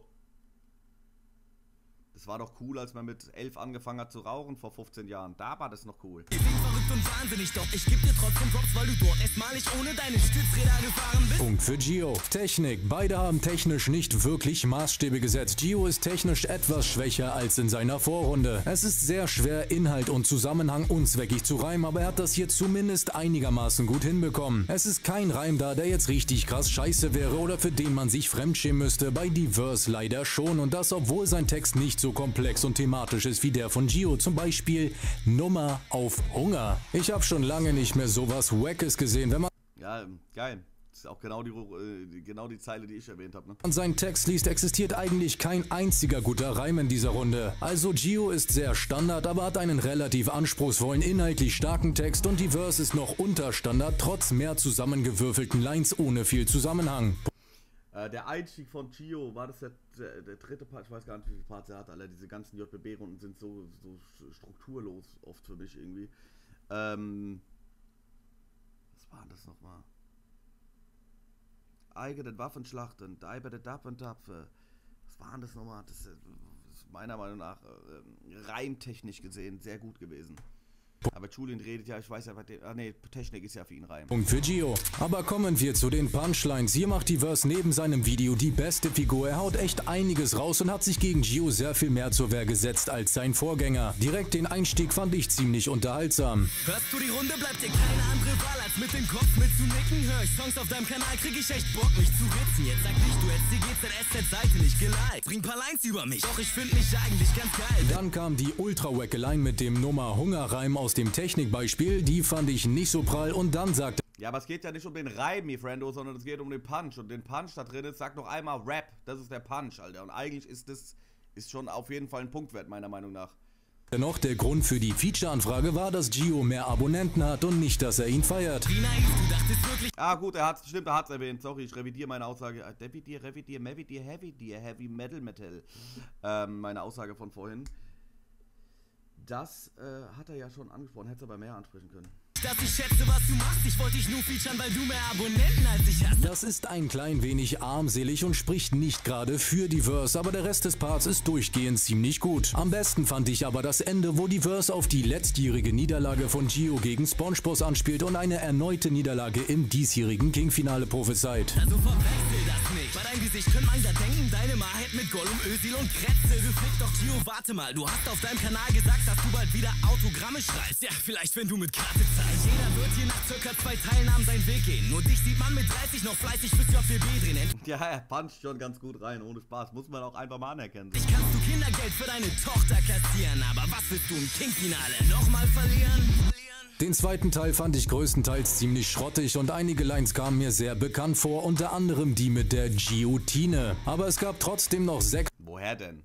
Das war doch cool, als man mit elf angefangen hat zu rauchen vor fünfzehn Jahren. Da war das noch cool. Ich bin verrückt und wahnsinnig, doch ich geb dir trotzdem Props, weil du dort erstmalig ohne deine Stützräder gefahren bist. Punkt für Gio. Technik. Beide haben technisch nicht wirklich Maßstäbe gesetzt. Gio ist technisch etwas schwächer als in seiner Vorrunde. Es ist sehr schwer, Inhalt und Zusammenhang unzweckig zu reimen, aber er hat das hier zumindest einigermaßen gut hinbekommen. Es ist kein Reim da, der jetzt richtig krass scheiße wäre oder für den man sich fremdschämen müsste. Bei Diverse leider schon und das, obwohl sein Text nicht so komplex und thematisch ist wie der von Gio. Zum Beispiel Nummer auf Hunger. Ich habe schon lange nicht mehr sowas Wackes gesehen, wenn man Ja, geil. Das ist auch genau die, äh, genau die Zeile, die ich erwähnt habe, ne? Und seinen Text liest, existiert eigentlich kein einziger guter Reim in dieser Runde. Also Gio ist sehr Standard, aber hat einen relativ anspruchsvollen, inhaltlich starken Text und Diverse ist noch unter Standard, trotz mehr zusammengewürfelten Lines ohne viel Zusammenhang. Äh, der Einstieg von Gio, war das der, der, der dritte Part? Ich weiß gar nicht, wie viele Parts er hat, Alter. Diese ganzen J B B-Runden sind so, so strukturlos oft für mich irgendwie. Ähm, was war denn das nochmal? Eigene Waffenschlachten, Deiberte Dappentapfe. Was war denn das nochmal? Das ist meiner Meinung nach äh, reimtechnisch gesehen sehr gut gewesen. Aber Julian redet ja, ich weiß ja, ah ne, Technik ist ja für ihn Reim. Punkt für Gio. Aber kommen wir zu den Punchlines. Hier macht Diverse neben seinem Video die beste Figur. Er haut echt einiges raus und hat sich gegen Gio sehr viel mehr zur Wehr gesetzt als sein Vorgänger. Direkt den Einstieg fand ich ziemlich unterhaltsam. Hörst du die Runde, bleibt dir keine andere Wahl, als mit dem Kopf mitzunicken. Hör ich Songs auf deinem Kanal, krieg ich echt Bock, mich zu ritzen. Jetzt sag nicht, du hättest die G Z S Z-Seite nicht geliked. Bring paar Lines über mich, doch ich find mich eigentlich ganz geil. Dann kam die ultra-wacke Line mit dem Nummer Hunger-Reim aus dem Technikbeispiel. Die fand ich nicht so prall und dann sagte Ja, aber es geht ja nicht um den Reim, mi Friendo, sondern es geht um den Punch. Und den Punch da drin ist, sag noch einmal Rap. Das ist der Punch, Alter. Und eigentlich ist das ist schon auf jeden Fall ein Punktwert, meiner Meinung nach. Noch der Grund für die Feature-Anfrage war, dass Gio mehr Abonnenten hat und nicht, dass er ihn feiert. Wie naiv, du dachtest wirklich... Ah gut, er hat stimmt, er hat es erwähnt. Sorry, ich revidiere meine Aussage. Revidier, revidier, revidier, revidier, Heavy Metal Metal. Ähm, meine Aussage von vorhin. Das äh, hat er ja schon angesprochen, hätte es aber mehr ansprechen können. Dass ich schätze, was du machst. Ich wollte dich nur featuren, weil du mehr Abonnenten als ich hast. Das ist ein klein wenig armselig und spricht nicht gerade für die Verse, aber der Rest des Parts ist durchgehend ziemlich gut. Am besten fand ich aber das Ende, wo die Verse auf die letztjährige Niederlage von Gio gegen SpongeBob anspielt und eine erneute Niederlage im diesjährigen King-Finale prophezeit. Also verwechsel das nicht. Bei deinem Gesicht können man da denken, deine Ma hätte mit Gollum, Özil und Kretze gefickt. Doch Gio, warte mal, du hast auf deinem Kanal gesagt, dass du bald wieder Autogramme schreibst. Ja, vielleicht wenn du mit Karte zeigst. Jeder wird hier nach circa zwei Teilnahmen seinen Weg gehen. Nur dich sieht man mit dreißig noch fleißig fürs J W B drehen. Ja, er puncht schon ganz gut rein, ohne Spaß. Muss man auch einfach mal anerkennen. Ich kannst du Kindergeld für deine Tochter kassieren, aber was willst du im King-Finale? Nochmal verlieren? Den zweiten Teil fand ich größtenteils ziemlich schrottig und einige Lines kamen mir sehr bekannt vor, unter anderem die mit der Guillotine. Aber es gab trotzdem noch sechs... Woher denn?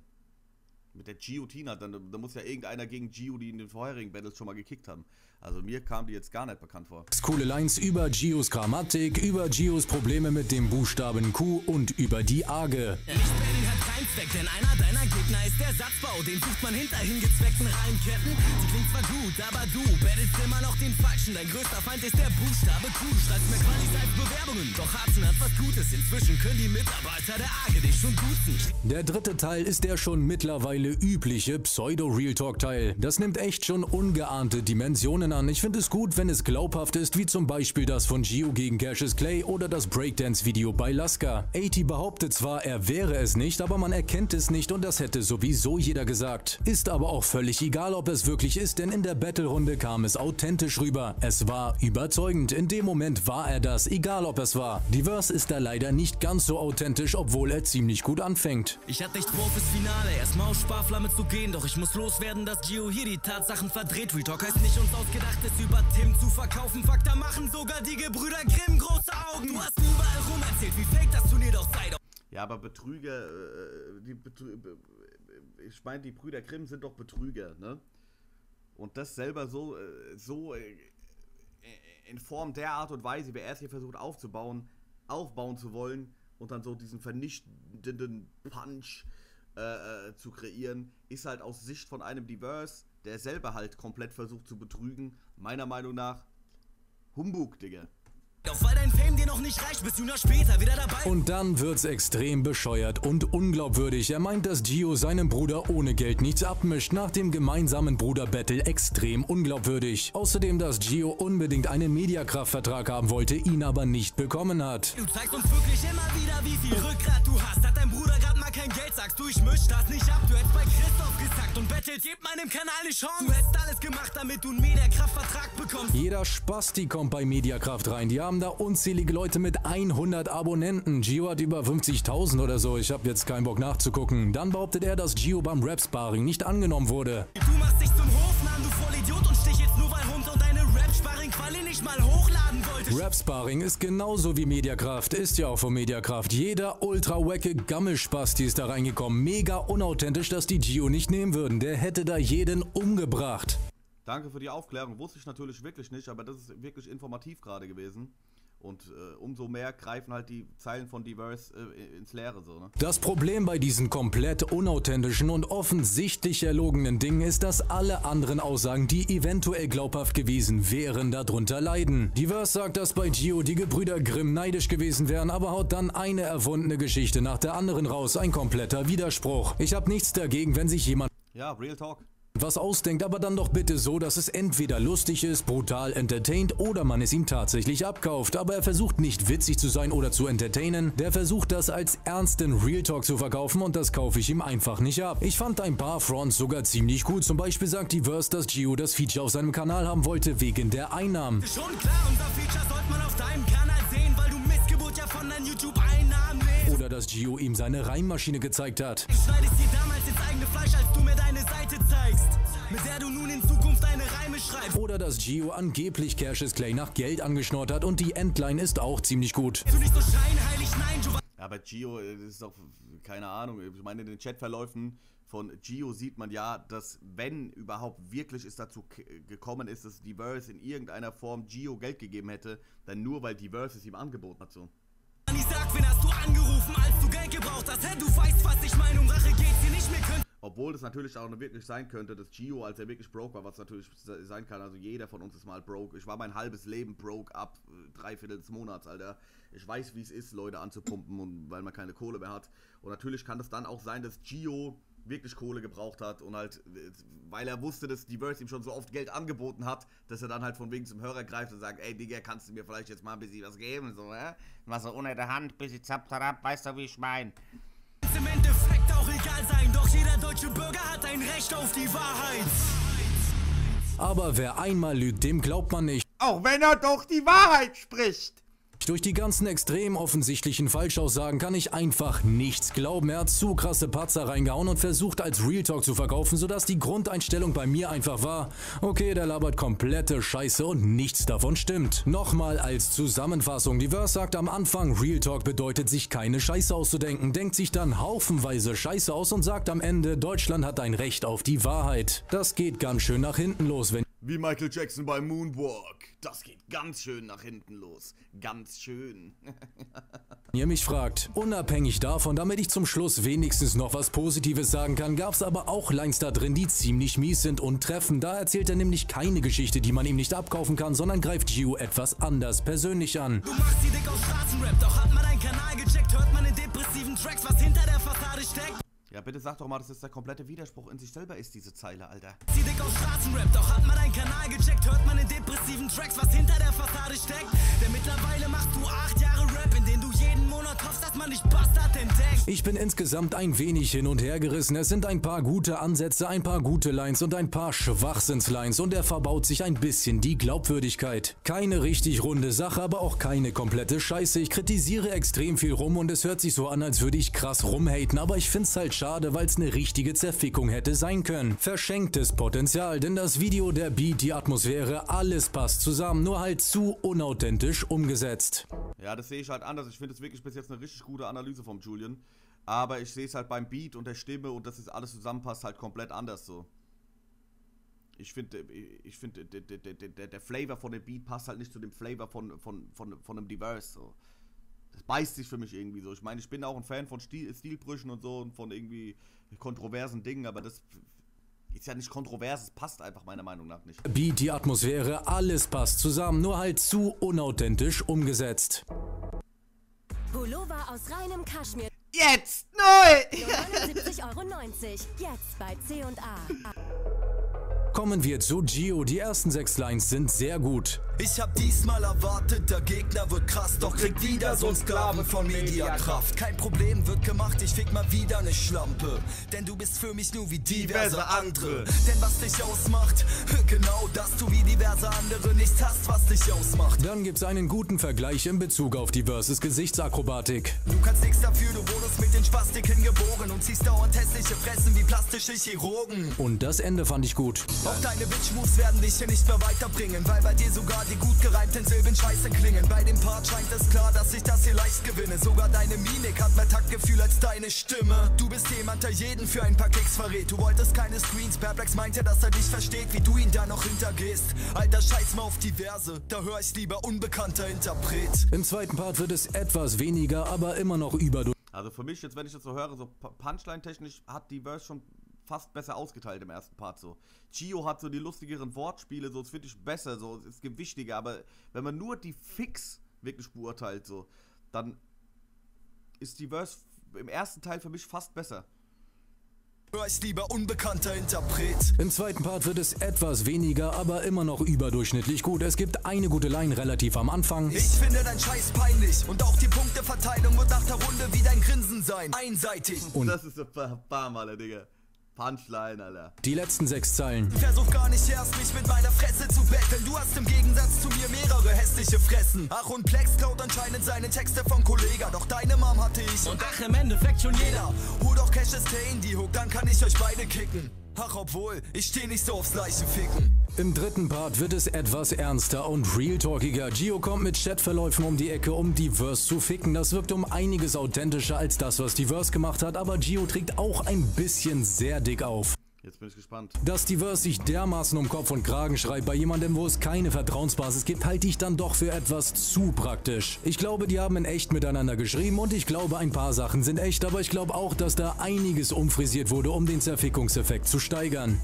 Mit der Guillotine, dann da muss ja irgendeiner gegen Gio, die in den vorherigen Battles schon mal gekickt haben. Also mir kam die jetzt gar nicht bekannt vor. Coole Lines über Gios Grammatik, über Gios Probleme mit dem Buchstaben Q und über die Arge. Nicht-Batting hat keinen Zweck, denn einer deiner Gegner ist der Satzbau. Den sucht man hinter hingezweckten Reimketten. Die klingt zwar gut, aber du battlest immer noch den Falschen. Dein größter Feind ist der Buchstabe Q. Du schreibst mehr Qualis als Bewerbungen. Doch Harzen hat was Gutes. Inzwischen können die Mitarbeiter der Arge dich schon duzen. Der dritte Teil ist der schon mittlerweile übliche Pseudo-Real-Talk-Teil. Das nimmt echt schon ungeahnte Dimensionen an. Ich finde es gut, wenn es glaubhaft ist, wie zum Beispiel das von Gio gegen Cassius Clay oder das Breakdance-Video bei Laska. achtzig behauptet zwar, er wäre es nicht, aber man erkennt es nicht und das hätte sowieso jeder gesagt. Ist aber auch völlig egal, ob es wirklich ist, denn in der Battle-Runde kam es authentisch rüber. Es war überzeugend. In dem Moment war er das, egal ob es war. Die Verse ist da leider nicht ganz so authentisch, obwohl er ziemlich gut anfängt. Ich hatte nicht vor fürs Finale, erstmal aus Sparflamme zu gehen, doch ich muss loswerden, dass Gio hier die Tatsachen verdreht. Retalk heißt nicht uns ausgedacht, es über Tim zu verkaufen. Fakt, da machen sogar die Gebrüder Grimm große Augen. Du hast überall rum erzählt, wie fake das Turnier doch sei. Ja, aber Betrüger, äh, die Betrü ich meine, die Brüder Grimm sind doch Betrüger, ne? Und das selber so, äh, so äh, in Form der Art und Weise, wie er es hier versucht aufzubauen, aufbauen zu wollen und dann so diesen vernichtenden Punch äh, zu kreieren, ist halt aus Sicht von einem Diverse, der selber halt komplett versucht zu betrügen, meiner Meinung nach Humbug, Digga. Doch weil dein Fame dir noch nicht reicht, bist du noch später wieder dabei. Und dann wird's extrem bescheuert und unglaubwürdig. Er meint, dass Gio seinem Bruder ohne Geld nichts abmischt. Nach dem gemeinsamen Bruder-Battle extrem unglaubwürdig. Außerdem, dass Gio unbedingt einen Mediakraft-Vertrag haben wollte, ihn aber nicht bekommen hat. Du zeigst uns wirklich immer wieder, wie viel Rückgrat du hast. Hat dein Bruder gerade mal kein Geld, sagst du, ich misch das nicht ab. Du hättest bei Christoph gesagt und bettelt, gebt meinem Kanal eine Chance. Du hättest alles gemacht, damit du einen Mediakraft-Vertrag bekommst. Jeder Spasti kommt bei Mediakraft rein. Die haben da unzählige Leute mit hundert Abonnenten. Gio hat über fünfzigtausend oder so. Ich habe jetzt keinen Bock nachzugucken. Dann behauptet er, dass Gio beim Rap-Sparring nicht angenommen wurde. Du machst dich zum Hofnamen, du Vollidiot, und stich jetzt nur, weil Hunter und deine Rap-Sparring-Quali nicht mal hochladen wolltest. Rap-Sparring ist genauso wie Mediakraft. Ist ja auch von Mediakraft. Jeder ultra-wacke Gammelspasti ist da reingekommen. Mega unauthentisch, dass die Gio nicht nehmen würden. Der hätte da jeden umgebracht. Danke für die Aufklärung. Wusste ich natürlich wirklich nicht, aber das ist wirklich informativ gerade gewesen. Und äh, umso mehr greifen halt die Zeilen von Diverse äh, ins Leere so, ne? Das Problem bei diesen komplett unauthentischen und offensichtlich erlogenen Dingen ist, dass alle anderen Aussagen, die eventuell glaubhaft gewesen wären, darunter leiden. Diverse sagt, dass bei Gio die Gebrüder Grimm neidisch gewesen wären, aber haut dann eine erfundene Geschichte nach der anderen raus. Ein kompletter Widerspruch. Ich habe nichts dagegen, wenn sich jemand... Ja, Real Talk. was ausdenkt, aber dann doch bitte so, dass es entweder lustig ist, brutal entertaint oder man es ihm tatsächlich abkauft. Aber er versucht nicht witzig zu sein oder zu entertainen, der versucht das als ernsten Real Talk zu verkaufen und das kaufe ich ihm einfach nicht ab. Ich fand ein paar Fronts sogar ziemlich gut, zum Beispiel sagt Diverse, dass Gio das Feature auf seinem Kanal haben wollte wegen der Einnahmen. Schon klar, unser Feature sollte man auf deinem Kanal sehen, weil du Missgeburt ja von deinen YouTube-Einnahmen lebst. Oder dass Gio ihm seine Reimmaschine gezeigt hat. Ich schneidest dir damals ins eigene Fleisch, als du mir deine Seite zeigst, mit der du nun in Zukunft deine Reime schreibst. Oder dass Gio angeblich Cassius Clay nach Geld angeschnort hat und die Endline ist auch ziemlich gut. Du nicht so scheinheilig, nein, du. Aber Gio, das ist doch, keine Ahnung, ich meine in den Chatverläufen von Gio sieht man ja, dass wenn überhaupt wirklich es dazu gekommen ist, dass D-Verse in irgendeiner Form Gio Geld gegeben hätte, dann nur, weil D-Verse es ihm angeboten hat, so. Ich sag, wen hast du angerufen, als du Geld gebraucht hast? Hey, du weißt, was ich meine, um Rache geht's hier nicht mehr können. Obwohl es natürlich auch noch wirklich sein könnte, dass Gio, als er wirklich broke war, was natürlich sein kann, also jeder von uns ist mal broke. Ich war mein halbes Leben broke ab äh, drei Viertel des Monats, Alter. Ich weiß, wie es ist, Leute anzupumpen, und weil man keine Kohle mehr hat. Und natürlich kann es dann auch sein, dass Gio wirklich Kohle gebraucht hat und halt, weil er wusste, dass D-Verse ihm schon so oft Geld angeboten hat, dass er dann halt von wegen zum Hörer greift und sagt, ey Digga, kannst du mir vielleicht jetzt mal ein bisschen was geben, so, hä? Mal so unter der Hand, bisschen zapp, zapp, weißt du, wie ich mein? Im Endeffekt auch egal sein, doch jeder deutsche Bürger hat ein Recht auf die Wahrheit. Aber wer einmal lügt, dem glaubt man nicht. Auch wenn er doch die Wahrheit spricht. Durch die ganzen extrem offensichtlichen Falschaussagen kann ich einfach nichts glauben. Er hat zu krasse Patzer reingehauen und versucht als Real Talk zu verkaufen, sodass die Grundeinstellung bei mir einfach war, okay, der labert komplette Scheiße und nichts davon stimmt. Nochmal als Zusammenfassung, D-Verse sagt am Anfang, Real Talk bedeutet, sich keine Scheiße auszudenken, denkt sich dann haufenweise Scheiße aus und sagt am Ende, Deutschland hat ein Recht auf die Wahrheit. Das geht ganz schön nach hinten los, wenn Wie Michael Jackson bei Moonwalk. Das geht ganz schön nach hinten los. Ganz schön. ihr mich fragt. Unabhängig davon, damit ich zum Schluss wenigstens noch was Positives sagen kann, gab es aber auch Lines da drin, die ziemlich mies sind und treffen. Da erzählt er nämlich keine Geschichte, die man ihm nicht abkaufen kann, sondern greift Gio etwas anders persönlich an. Du machst die dick auf Straßenrap, doch hat man deinen Kanal gecheckt, hört man in depressiven Tracks, was hinter der Fassade steckt. Ja, bitte sag doch mal, dass das der komplette Widerspruch in sich selber ist, diese Zeile, Alter. Sie dick auf Straßenrap, doch hat man deinen Kanal gecheckt, hört man in depressiven Tracks, was hinter der Fassade steckt. Denn mittlerweile machst du acht Jahre Rap, in denen du jeden Monat hoffst, dass man dich Bastard entdeckt. Ich bin insgesamt ein wenig hin und her gerissen. Es sind ein paar gute Ansätze, ein paar gute Lines und ein paar Schwachsinnslines und er verbaut sich ein bisschen die Glaubwürdigkeit. Keine richtig runde Sache, aber auch keine komplette Scheiße. Ich kritisiere extrem viel rum und es hört sich so an, als würde ich krass rumhaten, aber ich find's halt schade, weil es eine richtige Zerfickung hätte sein können. Verschenktes Potenzial, denn das Video, der Beat, die Atmosphäre, alles passt zusammen, nur halt zu unauthentisch umgesetzt. Ja, das sehe ich halt anders. Ich finde es wirklich bis jetzt eine richtig gute Analyse vom Julian. Aber ich sehe es halt beim Beat und der Stimme und dass es alles zusammenpasst halt komplett anders so. Ich finde, ich finde, der, der, der, der Flavor von dem Beat passt halt nicht zu dem Flavor von, von, von, von einem D-Verse so. Das beißt sich für mich irgendwie so. Ich meine, ich bin auch ein Fan von Stil, Stilbrüchen und so und von irgendwie kontroversen Dingen, aber das ist ja nicht kontrovers, es passt einfach meiner Meinung nach nicht. Beat, die Atmosphäre, alles passt zusammen, nur halt zu unauthentisch umgesetzt. Pullover aus reinem Kaschmir. Jetzt neu! neunundsiebzig Euro neunzig. Jetzt bei C und A. Kommen wir zu Gio. Die ersten sechs Lines sind sehr gut. Ich hab diesmal erwartet, der Gegner wird krass, doch kriegt wieder so ein Sklave von Mediakraft. Kein Problem wird gemacht, ich fick mal wieder ne Schlampe. Denn du bist für mich nur wie diverse andere. Denn was dich ausmacht, genau, dass du wie diverse andere nichts hast, was dich ausmacht. Dann gibt's einen guten Vergleich in Bezug auf die Versus Gesichtsakrobatik. Du kannst nichts dafür, du wurdest mit den Spastiken geboren und ziehst dauernd hässliche Fressen wie plastische Chirurgen. Und das Ende fand ich gut. Auch deine Bitch-Moves werden dich hier nicht mehr weiterbringen, weil bei dir sogar die gut gereimten Silben scheiße klingen. Bei dem Part scheint es klar, dass ich das hier leicht gewinne. Sogar deine Mimik hat mehr Taktgefühl als deine Stimme. Du bist jemand, der jeden für ein paar Kicks verrät. Du wolltest keine Screens, Perplex meinte, dass er dich versteht, wie du ihn da noch hintergehst. Alter, scheiß mal auf die Verse, da hör ich lieber unbekannter Interpret. Im zweiten Part wird es etwas weniger, aber immer noch überdurchschnittlich. Also für mich, jetzt wenn ich das so höre, so Punchline-technisch hat die Verse schon fast besser ausgeteilt im ersten Part so. Gio hat so die lustigeren Wortspiele, so, das finde ich besser, so, es ist gewichtiger, aber wenn man nur die Fix wirklich beurteilt, so, dann ist die Verse im ersten Teil für mich fast besser. Hör ich lieber unbekannter Interpret. Im zweiten Part wird es etwas weniger, aber immer noch überdurchschnittlich gut. Es gibt eine gute Line relativ am Anfang. Ich finde dein Scheiß peinlich und auch die Punkteverteilung wird nach der Runde wie dein Grinsen sein. Einseitig. Und das ist so bam, Alter, Digga. Punchline, Alter. Die letzten sechs Zeilen. Versuch gar nicht erst, mich mit meiner Fresse zu betteln. Du hast im Gegensatz zu mir mehrere hässliche Fressen. Ach, und Plex klaut anscheinend seine Texte von Kollega. Doch deine Mom hatte ich. Und ach, im Endeffekt schon jeder. Hol doch Cash ist der Indie-Hook, dann kann ich euch beide kicken. Ach, obwohl, ich steh nicht so aufs Leichenficken. Im dritten Part wird es etwas ernster und real-talkiger. Gio kommt mit Chatverläufen um die Ecke, um die Verse zu ficken. Das wirkt um einiges authentischer als das, was die Verse gemacht hat, aber Gio trägt auch ein bisschen sehr dick auf. Jetzt bin ich gespannt. Dass die Verse sich dermaßen um Kopf und Kragen schreit bei jemandem, wo es keine Vertrauensbasis gibt, halte ich dann doch für etwas zu praktisch. Ich glaube, die haben in echt miteinander geschrieben und ich glaube, ein paar Sachen sind echt, aber ich glaube auch, dass da einiges umfrisiert wurde, um den Zerfickungseffekt zu steigern.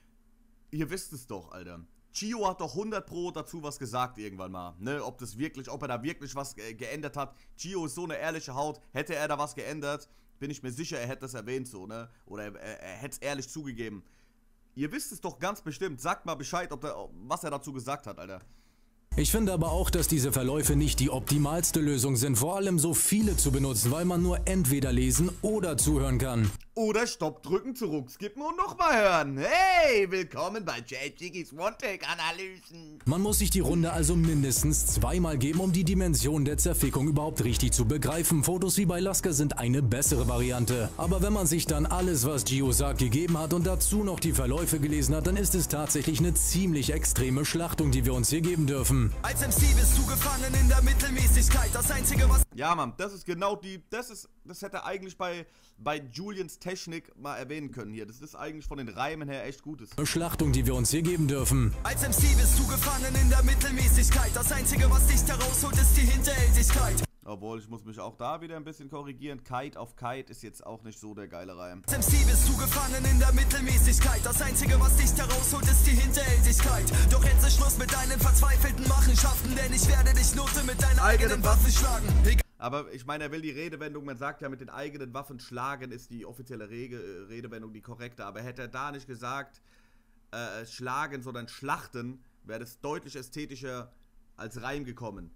Ihr wisst es doch, Alter. Gio hat doch hundert Pro dazu was gesagt irgendwann mal, ne? Ob das wirklich, ob er da wirklich was ge geändert hat. Gio ist so eine ehrliche Haut. Hätte er da was geändert, bin ich mir sicher, er hätte das erwähnt so, ne? Oder er, er, er hätte es ehrlich zugegeben. Ihr wisst es doch ganz bestimmt. Sagt mal Bescheid, ob der, was er dazu gesagt hat, Alter. Ich finde aber auch, dass diese Verläufe nicht die optimalste Lösung sind, vor allem so viele zu benutzen, weil man nur entweder lesen oder zuhören kann. Oder Stopp drücken, zurückskippen und nochmal hören. Hey, willkommen bei J Jiggy's One-Take-Analysen. Man muss sich die Runde also mindestens zweimal geben, um die Dimension der Zerfickung überhaupt richtig zu begreifen. Fotos wie bei Lasker sind eine bessere Variante. Aber wenn man sich dann alles, was Gio sagt, gegeben hat und dazu noch die Verläufe gelesen hat, dann ist es tatsächlich eine ziemlich extreme Schlachtung, die wir uns hier geben dürfen. Als M C bist du gefangen in der Mittelmäßigkeit. Das Einzige, was... Ja, Mann, das ist genau die, das ist, das hätte er eigentlich bei, bei Julians Technik mal erwähnen können hier. Das ist eigentlich von den Reimen her echt Gutes. Schlachtung, die wir uns hier geben dürfen. Als M C bist du gefangen in der Mittelmäßigkeit. Das Einzige, was dich herausholt, ist die Hinterhältigkeit. Obwohl, ich muss mich auch da wieder ein bisschen korrigieren. Kite auf Kite ist jetzt auch nicht so der geile Reim. Als M C bist du gefangen in der Mittelmäßigkeit. Das Einzige, was dich herausholt, ist die Hinterhältigkeit. Doch jetzt ist Schluss mit deinen verzweifelten Machenschaften, denn ich werde dich Note mit deinen eigenen Waffen schlagen. Egal. Aber ich meine, er will die Redewendung, man sagt ja mit den eigenen Waffen schlagen, ist die offizielle Rege, Redewendung die korrekte. Aber hätte er da nicht gesagt, äh, schlagen, sondern schlachten, wäre das deutlich ästhetischer als Reim gekommen.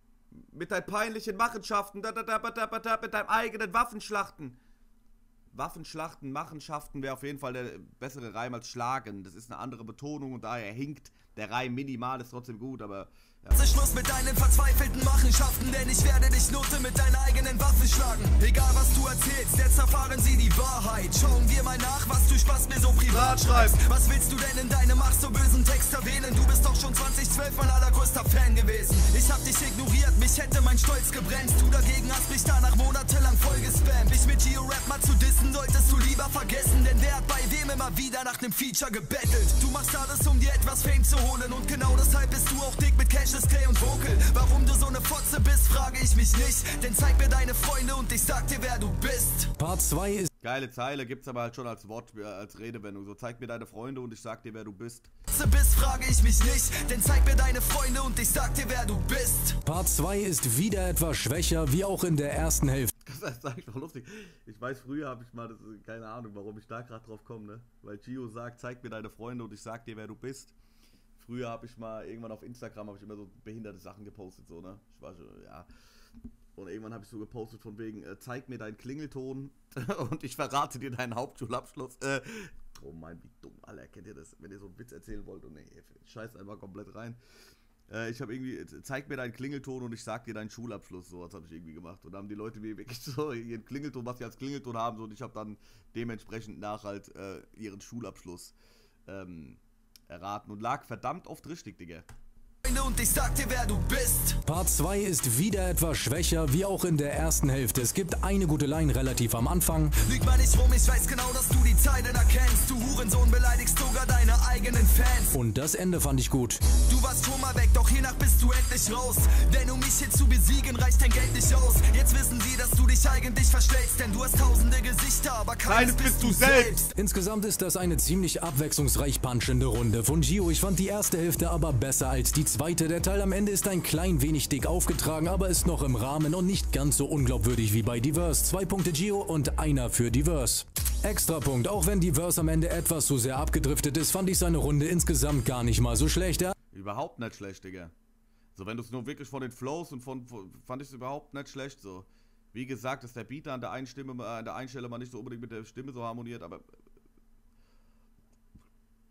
Mit deinen peinlichen Machenschaften, da, da, da, da, da, da, mit deinem eigenen Waffenschlachten. Waffenschlachten, Machenschaften wäre auf jeden Fall der bessere Reim als schlagen. Das ist eine andere Betonung und daher hinkt der Reim minimal, ist trotzdem gut, aber... Ja. Schluss mit deinen verzweifelten Machenschaften, denn ich werde dich Note mit deinen eigenen Waffen schlagen. Egal was du erzählst, jetzt erfahren sie die Wahrheit. Schauen wir mal nach, was du Spaß mir so privat schreibst. Was willst du denn in deinem ach so bösen Text erwähnen? Du bist doch schon zwanzig zwölf mein allergrößter Fan gewesen. Ich hab dich ignoriert, mich hätte mein Stolz gebremst. Du dagegen hast mich danach monatelang voll gespammt. Mich mit Gio-Rap mal zu dissen, solltest du lieber vergessen, denn wer hat bei wem immer wieder nach nem Feature gebettelt? Du machst alles, um dir etwas Fame zu holen und genau deshalb bist du auch dick mit Cash, Display und Vocal. Warum du so eine Fotze bist, frage ich mich nicht, denn zeig mir deine Freunde und ich sag dir, wer du bist. Part zwei ist... Geile Zeile, gibt's aber halt schon als Wort, als Redewendung. So, zeig mir deine Freunde und ich sag dir, wer du bist. Bist, frage ich mich nicht, denn zeig mir deine Freunde und ich sag dir, wer du bist. Part zwei ist wieder etwas schwächer, wie auch in der ersten Hälfte. Das ist eigentlich noch lustig. Ich weiß, früher habe ich mal, das, keine Ahnung, warum ich da gerade drauf komme, ne? Weil Gio sagt, zeig mir deine Freunde und ich sag dir, wer du bist. Früher habe ich mal, irgendwann auf Instagram, habe ich immer so behinderte Sachen gepostet, so, ne? Ich war schon, ja... Und irgendwann habe ich so gepostet von wegen, äh, zeig mir deinen Klingelton und ich verrate dir deinen Hauptschulabschluss. Äh, oh mein, wie dumm, Alter, kennt ihr das? Wenn ihr so einen Witz erzählen wollt und nee, scheißt einfach komplett rein. Äh, ich habe irgendwie, zeig mir deinen Klingelton und ich sag dir deinen Schulabschluss, so was habe ich irgendwie gemacht. Und da haben die Leute mir wirklich so ihren Klingelton, was sie als Klingelton haben, so, und ich habe dann dementsprechend nach halt äh, ihren Schulabschluss ähm, erraten und lag verdammt oft richtig, Digga. Und ich sag dir, wer du bist. Part zwei ist wieder etwas schwächer, wie auch in der ersten Hälfte. Es gibt eine gute Line relativ am Anfang. Lüg mal nicht rum, ich weiß genau, dass du die Zeilen erkennst. Du Hurensohn, beleidigst sogar deine eigenen Fans. Und das Ende fand ich gut. Du warst schon mal weg, doch hiernach bist du endlich raus. Denn um mich hier zu besiegen, reicht dein Geld nicht aus. Jetzt wissen sie, dass du dich eigentlich verstellst, denn du hast tausende Gesichter, aber keines bist du selbst. Insgesamt ist das eine ziemlich abwechslungsreich punchende Runde von Gio. Ich fand die erste Hälfte aber besser als die zweite. Der Teil am Ende ist ein klein wenig dick aufgetragen, aber ist noch im Rahmen und nicht ganz so unglaubwürdig wie bei Diverse. Zwei Punkte Gio und einer für Diverse. Extrapunkt, auch wenn Diverse am Ende etwas zu sehr abgedriftet ist, fand ich seine Runde insgesamt gar nicht mal so schlecht. Ja? Überhaupt nicht schlecht, Digga. So, wenn du es nur wirklich von den Flows und von, von fand ich es überhaupt nicht schlecht, so. Wie gesagt, dass der Beat an der einen Stimme, an der einen Stelle mal nicht so unbedingt mit der Stimme so harmoniert, aber...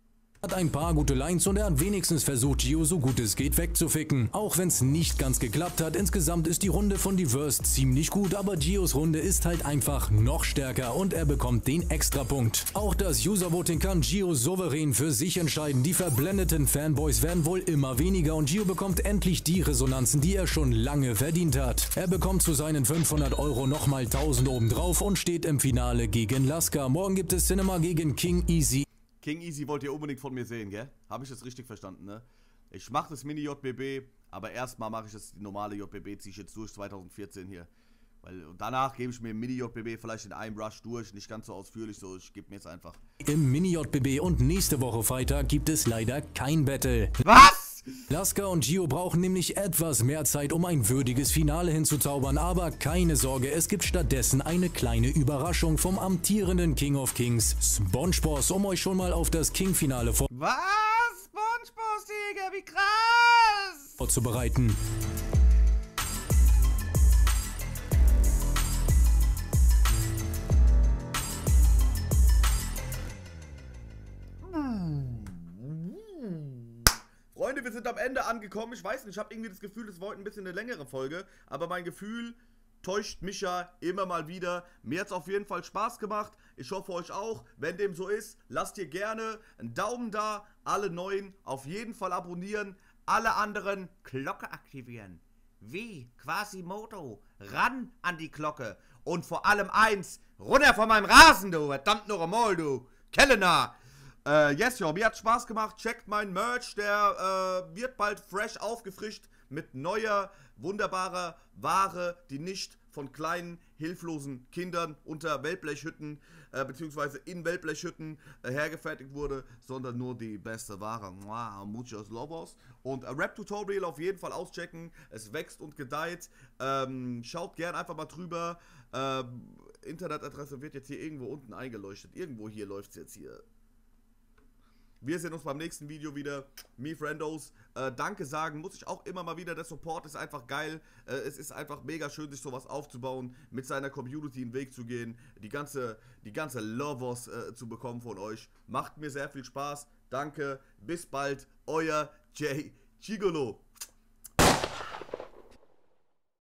hat ein paar gute Lines und er hat wenigstens versucht, Gio so gut es geht wegzuficken. Auch wenn es nicht ganz geklappt hat, insgesamt ist die Runde von Diverse ziemlich gut, aber Gios Runde ist halt einfach noch stärker und er bekommt den Extrapunkt. Auch das User-Voting kann Gio souverän für sich entscheiden. Die verblendeten Fanboys werden wohl immer weniger und Gio bekommt endlich die Resonanzen, die er schon lange verdient hat. Er bekommt zu seinen fünfhundert Euro nochmal tausend obendrauf und steht im Finale gegen Laska. Morgen gibt es Cinema gegen King Easy. King Easy wollt ihr unbedingt von mir sehen, gell? Habe ich das richtig verstanden, ne? Ich mache das Mini-J B B, aber erstmal mache ich das die normale J B B, ziehe ich jetzt durch zwanzig vierzehn hier. Weil danach gebe ich mir Mini-J B B vielleicht in einem Rush durch, nicht ganz so ausführlich, so ich gebe mir jetzt einfach. Im Mini-J B B und nächste Woche Freitag gibt es leider kein Battle. Was? Laska und Gio brauchen nämlich etwas mehr Zeit, um ein würdiges Finale hinzuzaubern, aber keine Sorge, es gibt stattdessen eine kleine Überraschung vom amtierenden King of Kings, SpongeBoss, um euch schon mal auf das King-Finale vor Was? SpongeBoss, Digga, wie krass! vorzubereiten. Freunde, wir sind am Ende angekommen. Ich weiß nicht, ich habe irgendwie das Gefühl, es war heute ein bisschen eine längere Folge. Aber mein Gefühl täuscht mich ja immer mal wieder. Mir hat es auf jeden Fall Spaß gemacht. Ich hoffe euch auch. Wenn dem so ist, lasst ihr gerne einen Daumen da. Alle Neuen auf jeden Fall abonnieren. Alle anderen Glocke aktivieren. Wie Quasimodo. Ran an die Glocke. Und vor allem eins. Runter von meinem Rasen, du. Verdammt noch einmal, du. Kellner. Äh, yes, jo, mir hat Spaß gemacht. Checkt meinen Merch, der äh, wird bald fresh aufgefrischt mit neuer, wunderbarer Ware, die nicht von kleinen, hilflosen Kindern unter Wellblechhütten, äh, beziehungsweise in Wellblechhütten äh, hergefertigt wurde, sondern nur die beste Ware. Mua, muchos lobos. Und äh, Rap-Tutorial auf jeden Fall auschecken. Es wächst und gedeiht. Ähm, schaut gern einfach mal drüber. Ähm, Internetadresse wird jetzt hier irgendwo unten eingeleuchtet. Irgendwo hier läuft es jetzt hier. Wir sehen uns beim nächsten Video wieder. Me Friendos. Äh, danke sagen muss ich auch immer mal wieder. Der Support ist einfach geil. Äh, es ist einfach mega schön, sich sowas aufzubauen, mit seiner Community den Weg zu gehen, die ganze, die ganze Lovers äh, zu bekommen von euch. Macht mir sehr viel Spaß. Danke. Bis bald. Euer Jay Gigolo.